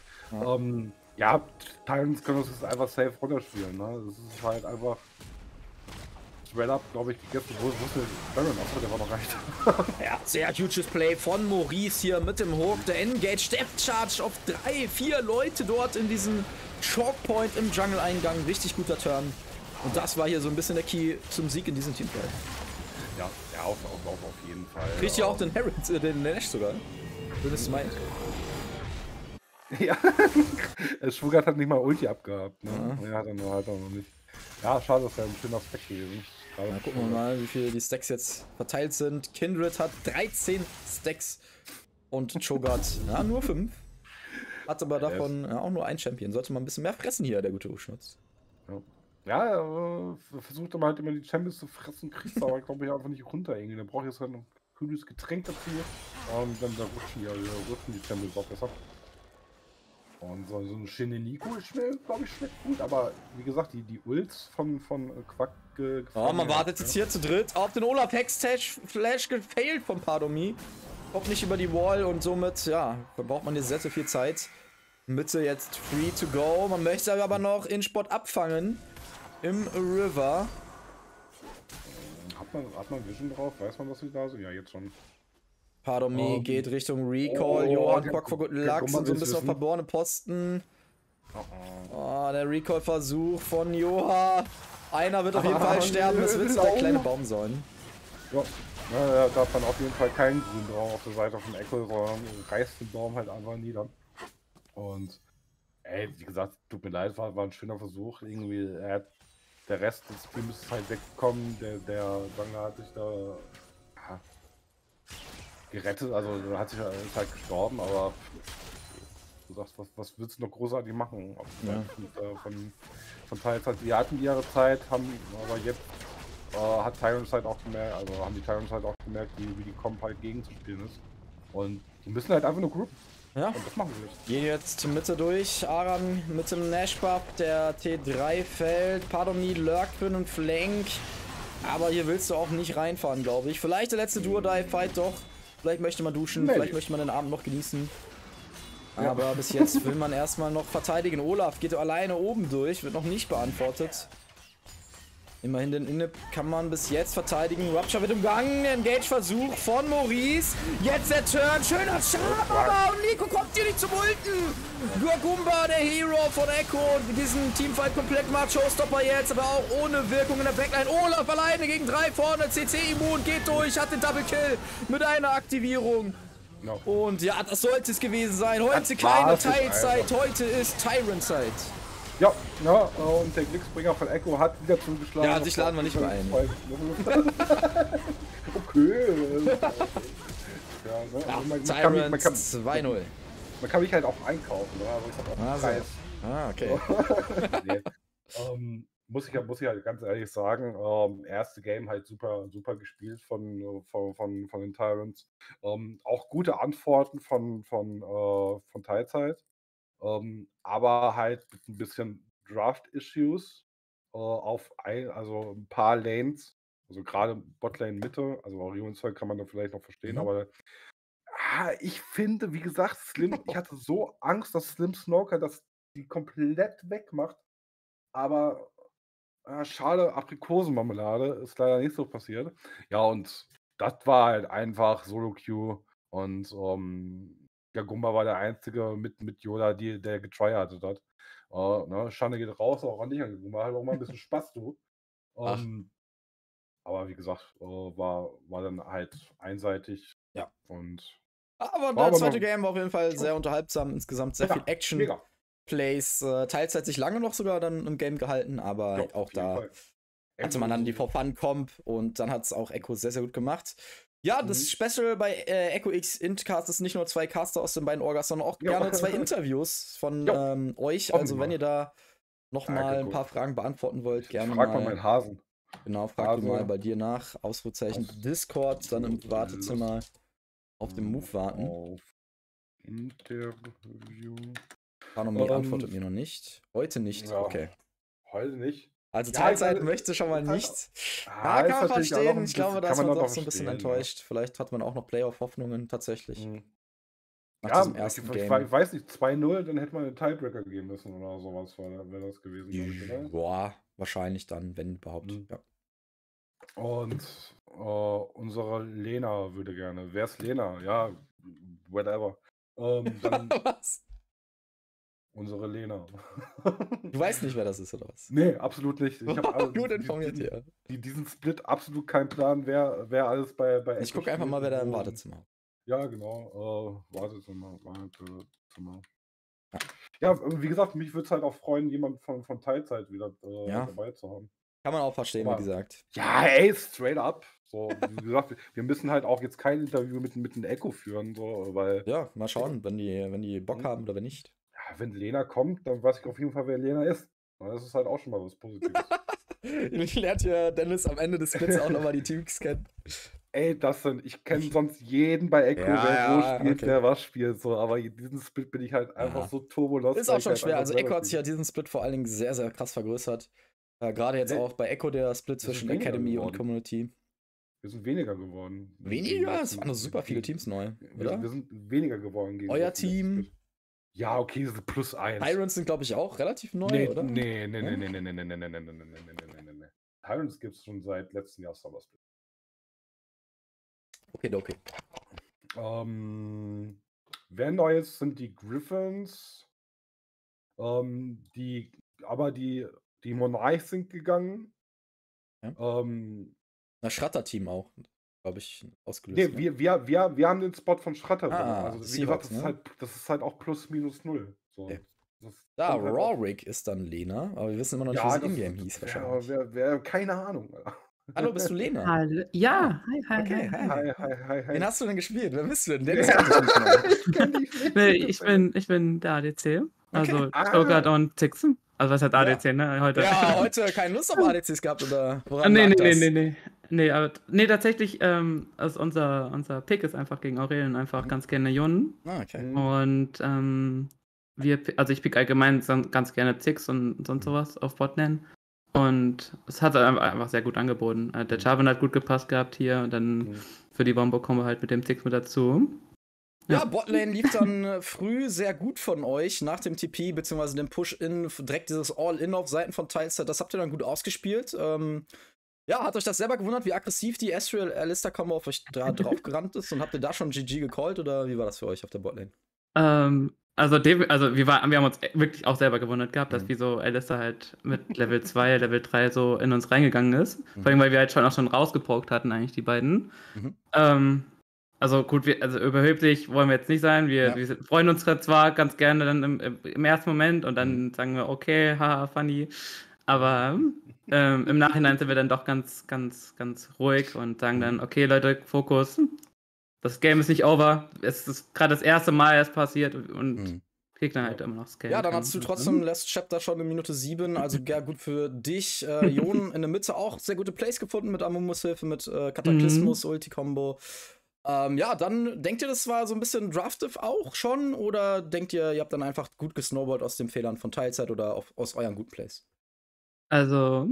Titans können uns einfach safe runterspielen. Ne? Das ist halt einfach straight up, glaube ich, gegessen. Wo ist der Baron? Achso, der war noch recht. Ja, sehr huges Play von Maurice hier mit dem Hook. Der Engage, Death Charge auf 3, 4 Leute dort in diesem Choke Point im Jungle-Eingang. Richtig guter Turn. Und das war hier so ein bisschen der Key zum Sieg in diesem Teamplay. Ja, auf jeden Fall. Kriegt ja auch den Herald, den Nash sogar. Wenn es meint. Ja, Schwugert hat nicht mal Ulti abgehabt. Ne? Ja, hat er nur halt auch noch nicht. Ja, schade, das wäre ein schöner Stack gewesen. Gucken wir mal, wie viele die Stacks jetzt verteilt sind. Kindred hat 13 Stacks und Shogat nur 5. Hat aber davon auch nur ein Champion. Sollte man ein bisschen mehr fressen hier, der gute Uschnotz. Ja, versucht aber halt immer die Champions zu fressen, kriegst aber, glaube ich, einfach nicht runter irgendwie. Da braucht jetzt halt ein kühles Getränk dazu. Und dann da rutschen die Champions auch besser. Und so ein schöner Nico schmeckt gut, aber wie gesagt, die Ults von Quack. Man wartet jetzt hier zu dritt auf den Olaf Hextech Flash gefailt von Padomi. Kommt nicht über die Wall und somit, verbraucht man jetzt sehr, sehr viel Zeit. Mitte jetzt free to go. Man möchte aber noch InSport abfangen. Im River. Hat man Vision drauf? Weiß man, was sie da sind? Ja, jetzt schon. Padomi geht Richtung Recall. Johann Quack for Good Luck sind so ein bisschen auf verborgene Posten. Der Recall-Versuch von Joha. Einer wird auf jeden Fall sterben. Es wird der kleine Baum sein. Ja. Da darf man auf jeden Fall keinen grünen Baum auf der Seite von Echo, sondern reißt den Baum halt einfach nieder. Und ey, wie gesagt, tut mir leid, war ein schöner Versuch. Irgendwie, der Rest des Teams ist halt weggekommen. Der Sanger hat sich da gerettet, also ist halt gestorben, aber du sagst, was willst du noch großartig machen? Von Teilzeit, die hatten ihre Zeit, aber jetzt hat Tyrants halt auch gemerkt, also haben die Tyrants halt auch gemerkt, wie die Comp halt gegenzuspielen ist. Und die müssen halt einfach nur groupen. Ja. Und das machen sie nicht. Gehen jetzt Mitte durch. Aran mit dem Nash-Buff, der T3 fällt. Padomi lurkt für einen Flank. Aber hier willst du auch nicht reinfahren, glaube ich. Vielleicht der letzte Duo-Dive-Fight doch. Vielleicht möchte man duschen, vielleicht möchte man den Abend noch genießen. Aber bis jetzt will man erstmal noch verteidigen. Olaf geht alleine oben durch, wird noch nicht beantwortet. Immerhin den Inhib kann man bis jetzt verteidigen. Rupture wird umgangen. Engage-Versuch von Maurice. Jetzt der Turn. Schöner Sharp, aber und Nico kommt hier nicht zum Ulten. Guagumba, der Hero von Echo, diesen Teamfight komplett macht. Showstopper jetzt, aber auch ohne Wirkung in der Backline. Olaf alleine gegen 3 vorne. CC immun, geht durch, hat den Double Kill mit einer Aktivierung. No. Und ja, das sollte es gewesen sein. Heute keine Teilzeit, heute ist Tyrant-Zeit. Ja, und der Glücksbringer von Echo hat wieder zugeschlagen. Ja, dich laden wir nicht mehr ein. Okay. Tyrant 2-0. Man kann mich halt auch einkaufen, aber ich hab auch einen Preis. Okay. Muss ich halt ganz ehrlich sagen, erste Game halt super gespielt von den Tyrants. Auch gute Antworten von Teilzeit. Aber halt mit ein bisschen Draft-Issues auf also ein paar Lanes, also gerade Botlane-Mitte, also Orionsfeld kann man da vielleicht noch verstehen, aber ich finde, wie gesagt, ich hatte so Angst, dass Slim Snorker das die komplett wegmacht, aber schade, Aprikosenmarmelade ist leider nicht so passiert. Ja, und das war halt einfach Solo-Queue und Gumba war der Einzige mit Yoda, der getryhardet hat. Schande geht raus, aber auch nicht an Gumba, hat auch mal ein bisschen Spaß, du. Aber wie gesagt, war dann halt einseitig. Ja. Und aber das zweite Game war auf jeden Fall sehr unterhaltsam. Insgesamt sehr viel Action. Mega. Plays, Teilzeit sich lange noch sogar dann im Game gehalten, aber auch da hatte man dann die For-Fun-Comp und dann hat es auch Echo sehr gut gemacht. Ja, das Special bei Echo X Intcast ist nicht nur 2 Caster aus den beiden Orgas, sondern auch gerne 2 Interviews von euch. Also wenn ihr da nochmal ein paar Fragen beantworten wollt, gerne frag mal meinen Hasen. Genau, frag du mal bei dir nach. Ausrufezeichen Discord, dann im Wartezimmer auf dem Move warten. Auf Interview. Panomi antwortet mir noch nicht. Heute nicht, okay. Heute nicht? Also Teilzeit möchte schon mal nicht. Ja, kann man verstehen. Ich glaube, da ist man doch so ein bisschen enttäuscht. Vielleicht hat man auch noch Playoff-Hoffnungen tatsächlich. Nach diesem ersten Game. Ich weiß nicht, 2-0, dann hätte man einen Tiebreaker geben müssen oder sowas, wäre das gewesen, glaube ich, oder? Boah, wahrscheinlich dann, wenn überhaupt. Ja. Und unsere Lena würde gerne. Wer ist Lena? Ja, whatever. Dann Was? Unsere Lena. Du weißt nicht, wer das ist, oder was? Nee, absolut nicht. Ich habe gut informiert hier. Diesen Split absolut keinen Plan, wer alles bei ich gucke einfach mal, wer da im Wartezimmer hat. Ja, genau. Wartezimmer. Ja, wie gesagt, mich würde es halt auch freuen, jemand von Teilzeit wieder dabei zu haben. Kann man auch verstehen, wie gesagt. Ja, ey, straight up. So, wie gesagt, wir müssen halt auch jetzt kein Interview mit dem Echo führen, so, weil. Ja, mal schauen, wenn die Bock haben oder wenn nicht. Ja, wenn Lena kommt, dann weiß ich auf jeden Fall, wer Lena ist. Das ist halt auch schon mal was Positives. Lernt ja Dennis am Ende des Splits auch nochmal die Teams kennen. Ey, ich kenne sonst jeden bei Echo, wer wo spielt, wer was spielt, so, aber diesen Split bin ich halt einfach so turbolos. Ist auch schon schwer, also Echo hat sich ja diesen Split vor allen Dingen sehr, sehr krass vergrößert. Gerade jetzt auch bei Echo der Split zwischen Academy und Community. Wir sind weniger geworden. Weniger? Es waren noch super viele Teams neu, oder? Wir sind weniger geworden. Euer Team? Ja, okay, das ist +1. Tyrants sind, glaube ich, auch relativ neu, oder? Nee. Tyrants gibt es schon seit letztem Jahr Summer Split. Okay. Wer neu ist, sind die Griffins. Die Monarchs sind gegangen. Ja. Schratter-Team auch. glaube ich, ausgelöst. Nee, Ne? wir haben den Spot von Schratter übernommen. Ah, Also, wie Seahawks, gesagt, das ist halt auch plus minus null. So. Okay. Das Da, kommt halt auch. Rorik ist dann Lena, aber wir wissen immer noch nicht, wie Ja, sie das in-game hieß, wahrscheinlich. keine Ahnung. Alter. Hallo, bist du Lena? Hallo. Ah, Ja, hi. okay, Hi, hi, hi, Wen hi. hast du denn gespielt? Wer bist du denn? Dennis Ja. kennt dich nicht mal. Ich kenn dich nicht. Nee, ich bin der ADC. Also Ah. Cho'Gath und Tixen. Also was heißt Ja. ADC, ne? Heute. Ja, heute keine Lust auf ADCs gehabt, oder Ah, woran nee, lag nee, das? nee. Nee, tatsächlich, also unser Pick ist einfach gegen Aurelien einfach ganz gerne Ionen. Ah, okay. Und also ich pick allgemein ganz gerne Ziggs und sonst sowas auf Botlane. Und es hat einfach sehr gut angeboten. Der Jarvan hat gut gepasst gehabt hier und dann für die Bombo kommen wir halt mit dem Ziggs mit dazu. Ja, Botlane lief dann früh sehr gut von euch nach dem TP, beziehungsweise dem Push-In, direkt dieses All-In auf Seiten von Tilestead. Das habt ihr dann gut ausgespielt. Ja, hat euch das selber gewundert, wie aggressiv die Ezreal-Alistair-Kombo auf euch drauf gerannt ist? Und habt ihr da schon GG gecallt oder wie war das für euch auf der Botlane? Also wir haben uns wirklich auch selber gewundert gehabt, dass wieso Alistair halt mit Level 2, Level 3 so in uns reingegangen ist. Vor allem, weil wir halt schon rausgepokt hatten, eigentlich die beiden. Also gut, überheblich wollen wir jetzt nicht sein. Wir freuen uns zwar ganz gerne dann im ersten Moment und dann sagen wir, okay, haha, funny. Aber im Nachhinein sind wir dann doch ganz, ganz, ganz ruhig und sagen dann, okay, Leute, Fokus. Das Game ist nicht over. Es ist gerade das erste Mal erst passiert und Gegner halt immer noch scannen. Ja, dann hast du trotzdem Last Chapter schon in Minute 7, also ja, gut für dich. Jon in der Mitte auch sehr gute Plays gefunden mit Amumus Hilfe, mit Kataklysmus, Ulti-Combo. Ja, dann denkt ihr, das war so ein bisschen Draftive auch schon? Oder denkt ihr, ihr habt dann einfach gut gesnowballt aus den Fehlern von Teilzeit oder aus euren guten Plays? Also,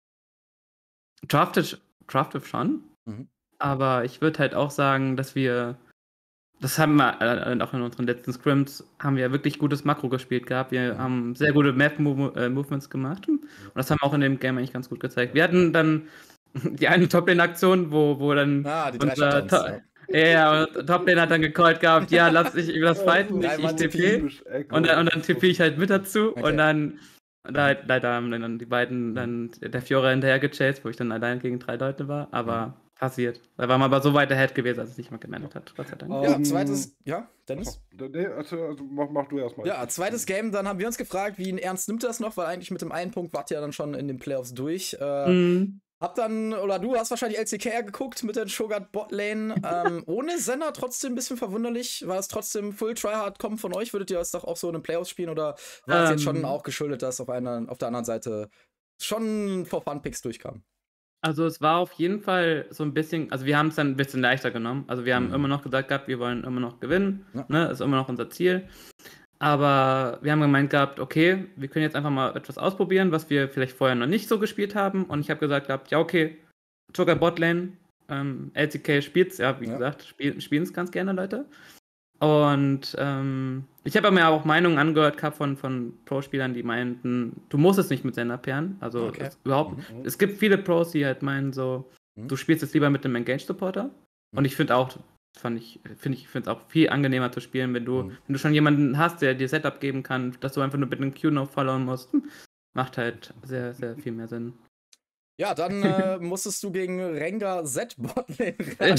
Draftive schon. Aber ich würde halt auch sagen, dass das haben wir auch in unseren letzten Scrims, haben wir wirklich gutes Makro gespielt gehabt. Wir haben sehr gute Map-Movements gemacht. Und das haben wir auch in dem Game eigentlich ganz gut gezeigt. Wir hatten dann die eine Top-Lane-Aktion, wo dann die drei Top-Lane hat dann gecallt gehabt, ja, lass fighten, ich TP. Und dann TP ich halt mit dazu. Okay. Und dann leider haben dann die beiden dann der Fiora hinterher gechased, wo ich dann allein gegen 3 Leute war. Aber passiert. Da war man aber so weit ahead gewesen, als es nicht mal gemanagt hat. Gott sei Dank. Ja, zweites. Ja, Dennis? Also mach du erstmal. Ja, zweites Game, dann haben wir uns gefragt, wie ernst nimmt das noch, weil eigentlich mit dem einen Punkt wart ihr ja dann schon in den Playoffs durch. Hab dann, oder du hast wahrscheinlich LCK geguckt mit der Cho'Gath Botlane. Ohne Senna trotzdem ein bisschen verwunderlich. War es trotzdem Full Tryhard kommen von euch? Würdet ihr es doch auch so in den Playoffs spielen? Oder war es jetzt schon auch geschuldet, dass auf der anderen Seite schon For Fun Picks durchkamen? Also es war auf jeden Fall so ein bisschen, also wir haben es dann ein bisschen leichter genommen. Also wir haben immer noch gesagt gehabt, wir wollen immer noch gewinnen. Ja. Ne, ist immer noch unser Ziel. Aber wir haben gemeint gehabt, okay, wir können jetzt einfach mal etwas ausprobieren, was wir vielleicht vorher noch nicht so gespielt haben. Und ich habe gesagt gehabt, ja okay, Cho'Gath Botlane, LCK spielt's, ja wie gesagt, spielen es ganz gerne Leute. Und ich habe mir auch Meinungen angehört gehabt von Pro-Spielern, die meinten, du musst es nicht mit Senna pairen. Also es gibt viele Pros, die halt meinen so, du spielst jetzt lieber mit einem Engage-Supporter. Und ich finde auch, ich finde es auch viel angenehmer zu spielen, wenn du schon jemanden hast, der dir Setup geben kann, dass du einfach nur mit einem Q-No followen musst. Macht halt sehr, sehr viel mehr Sinn. Ja, dann musstest du gegen Rengar Z Botlane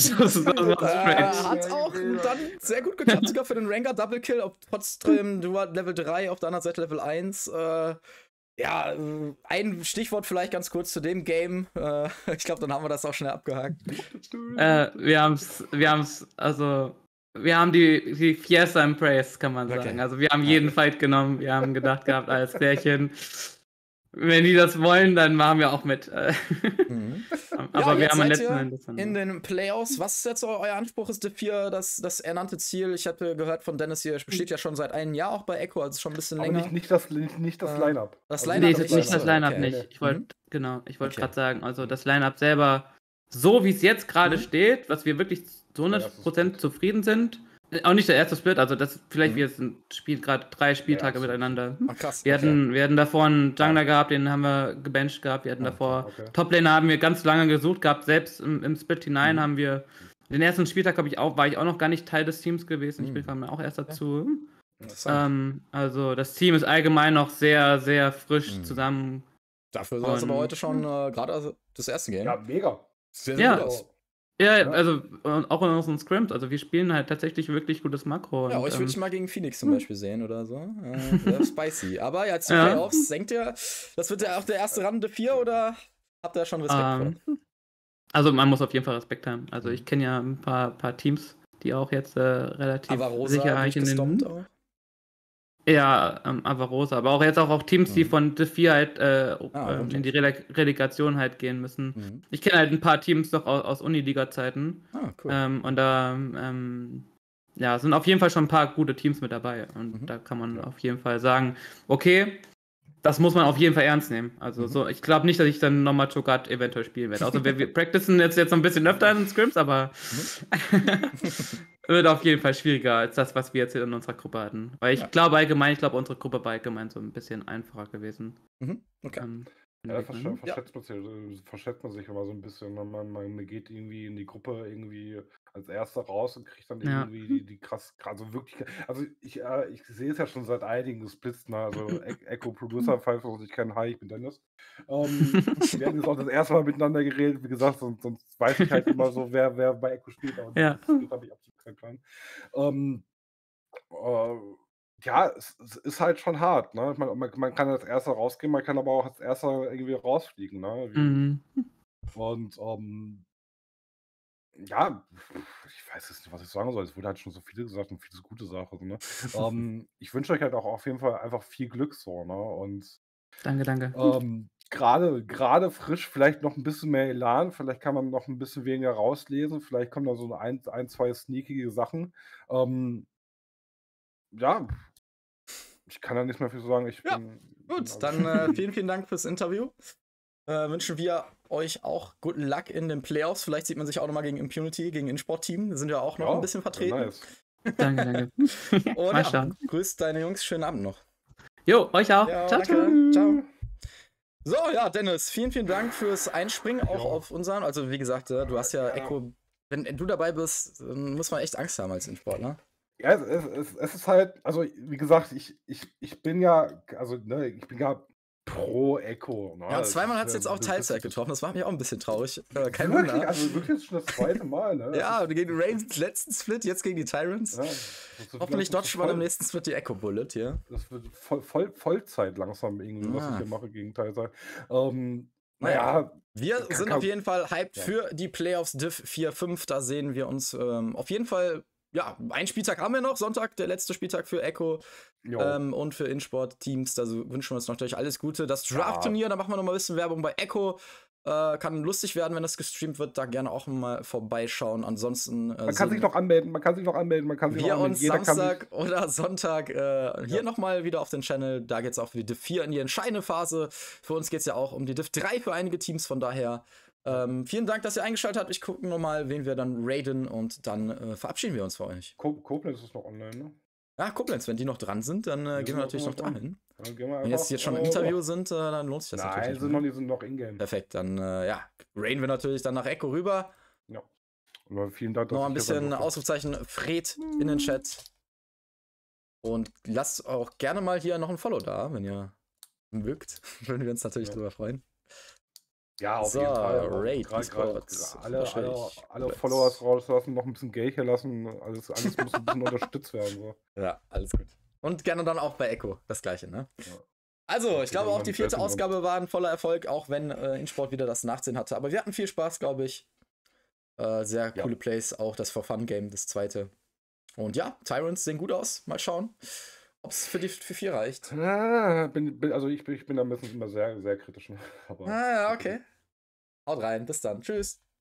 hat auch dann sehr gut geklappt, sogar für den Rengar Double Kill, trotzdem du war Level 3, auf der anderen Seite Level 1. Ja, ein Stichwort vielleicht ganz kurz zu dem Game. Ich glaube, dann haben wir das auch schnell abgehakt. Wir haben die Fiesta im Praise, kann man sagen. Also wir haben jeden Fight genommen, wir haben gedacht gehabt, als Klärchen. Wenn die das wollen, dann machen wir auch mit. Aber ja, wir haben in den Playoffs. Was ist jetzt euer Anspruch? Ist Div 4 das ernannte Ziel? Ich hatte gehört von Dennis, ihr besteht ja schon seit einem Jahr auch bei Echo, also schon ein bisschen länger. Nicht das Line-Up. Das Line-Up nicht das Line-Up nicht. Ich wollte gerade sagen, also das Line-Up selber, so wie es jetzt gerade steht, was wir wirklich zu 100% zufrieden sind. Auch nicht der erste Split, also das vielleicht wir spielen gerade 3 Spieltage miteinander. Ach, krass. Wir hatten davor einen Jungler gehabt, den haben wir gebencht gehabt. Wir hatten davor Toplaner haben wir ganz lange gesucht gehabt. Selbst im Split hinein haben wir den ersten Spieltag war ich auch noch gar nicht Teil des Teams gewesen. Ich kam auch erst dazu. Also das Team ist allgemein noch sehr, sehr frisch zusammen. Dafür war es aber heute schon gerade das erste Game. Ja, mega. Sehr gut aus. Ja, Ja. also auch in unseren Scrims. Also wir spielen halt tatsächlich wirklich gutes Makro. Ja, und, euch würde ich mal gegen Phoenix zum Beispiel sehen oder so. Wäre spicy. Aber ja, jetzt die Playoffs, denkt ihr, das wird ja auch der erste Run der 4 oder habt ihr schon Respekt vor? Also man muss auf jeden Fall Respekt haben. Also ich kenne ja ein paar Teams, die auch jetzt relativ Avarosa sicher eigentlich in durchgestompt den... auch. Ja, Avarosa, aber auch jetzt auch Teams, die von Div 4 halt in die Relegation halt gehen müssen. Ich kenne halt ein paar Teams noch aus Uniliga-Zeiten. Cool. Und da ja, sind auf jeden Fall schon ein paar gute Teams mit dabei. Und da kann man auf jeden Fall sagen, okay, das muss man auf jeden Fall ernst nehmen. Also so, ich glaube nicht, dass ich dann nochmal Cho'Gath eventuell spielen werde. Also wir practicen jetzt noch ein bisschen öfter in den Scrims, aber wird auf jeden Fall schwieriger als das, was wir jetzt in unserer Gruppe hatten. Weil ich glaube unsere Gruppe war allgemein so ein bisschen einfacher gewesen. Okay. Ja, verschätzt man sich aber so ein bisschen. Man geht irgendwie in die Gruppe irgendwie als Erster raus und kriegt dann irgendwie die krass, also wirklich, also ich sehe es ja schon seit einigen Splits, ne? Also Echo Producer, falls man sich kennen, hi, ich bin Dennis. Wir haben jetzt auch das erste Mal miteinander geredet, wie gesagt, sonst weiß ich halt immer so, wer bei Echo spielt, aber das habe ich absolut keinen Plan. Ja, es ist halt schon hart, ne? Man kann als Erster rausgehen, man kann aber auch als Erster irgendwie rausfliegen, ne? Und, ja, ich weiß jetzt nicht, was ich sagen soll. Es wurde halt schon so viele gesagt und viele gute Sachen, ne? Ich wünsche euch halt auch auf jeden Fall einfach viel Glück so, ne? Und Danke. gerade frisch, vielleicht noch ein bisschen mehr Elan, vielleicht kann man noch ein bisschen weniger rauslesen, vielleicht kommen da so ein, zwei sneakige Sachen. Ja, ich kann da nichts mehr für sagen. Gut, dann vielen Dank fürs Interview. Wünschen wir euch auch guten Luck in den Playoffs. Vielleicht sieht man sich auch nochmal gegen Impunity, gegen InSport-Team. Da sind wir auch noch ein bisschen vertreten. Nice. Danke. Und grüßt deine Jungs. Schönen Abend noch. Jo, euch auch. Ja, ciao. Ciao. So, ja, Dennis, vielen Dank fürs Einspringen, auch auf unseren. Also, wie gesagt, du hast ja Echo. Wenn du dabei bist, muss man echt Angst haben als InSport, ne? Ja, es ist halt, also wie gesagt, ich bin ja, also ne, ich bin ja pro Echo. Ne? Ja, zweimal hat es jetzt auch Teilzeit getroffen, das macht mich auch ein bisschen traurig. Kein wirklich, Wunder. also wirklich jetzt schon das zweite Mal, ne? Ja, gegen den Ravens letzten Split, jetzt gegen die Tyrants. Ja, hoffentlich dodgen wir im nächsten Split die Echo Bullet hier. Das wird Vollzeit langsam irgendwie, was ich hier mache gegen Teilzeit. Naja. Wir sind auf jeden Fall hyped für die Playoffs Div 4-5. Da sehen wir uns auf jeden Fall. Ja, einen Spieltag haben wir noch, Sonntag, der letzte Spieltag für Echo und für InSport-Teams. Da wünschen wir uns natürlich alles Gute. Das Draft-Turnier, da machen wir noch mal ein bisschen Werbung bei Echo. Kann lustig werden, wenn das gestreamt wird. Da gerne auch mal vorbeischauen. Ansonsten. Man kann sich noch anmelden. Wir uns Samstag oder Sonntag hier nochmal wieder auf den Channel. Da geht es auch für die Div 4 in die entscheidende Phase. Für uns geht es ja auch um die Div 3 für einige Teams. Von daher. Vielen Dank, dass ihr eingeschaltet habt. Ich gucke nochmal, wen wir dann raiden und dann verabschieden wir uns für euch. Koblenz ist noch online, ne? Ja, Koblenz, wenn die noch dran sind, dann gehen wir natürlich noch dahin. Wenn jetzt schon im Interview sind, dann lohnt sich das natürlich. Nein, die sind noch in-game. Perfekt, dann raiden wir natürlich dann nach Echo rüber. Ja. Und vielen Dank, dass noch ein bisschen Ausrufzeichen Fred in den Chat. Und lasst auch gerne mal hier noch ein Follow da, wenn ihr mögt. Würden wir uns natürlich drüber freuen. Ja, auf jeden Fall. Raid, E-Sports. Alle Followers rauslassen, noch ein bisschen Geld hier lassen. Alles muss ein bisschen unterstützt werden. So. Ja, alles gut. Und gerne dann auch bei Echo das Gleiche, ne? Ja. Also, ich glaube auch die 4. Ausgabe war ein voller Erfolg, auch wenn InSport wieder das Nachsehen hatte. Aber wir hatten viel Spaß, glaube ich. Sehr coole Plays, auch das For-Fun-Game, das 2. Und ja, Tyrants sehen gut aus. Mal schauen, ob es für die 4 reicht. Ja, ich bin da meistens immer sehr, sehr kritisch. Aber ja, okay. Haut rein, bis dann. Tschüss.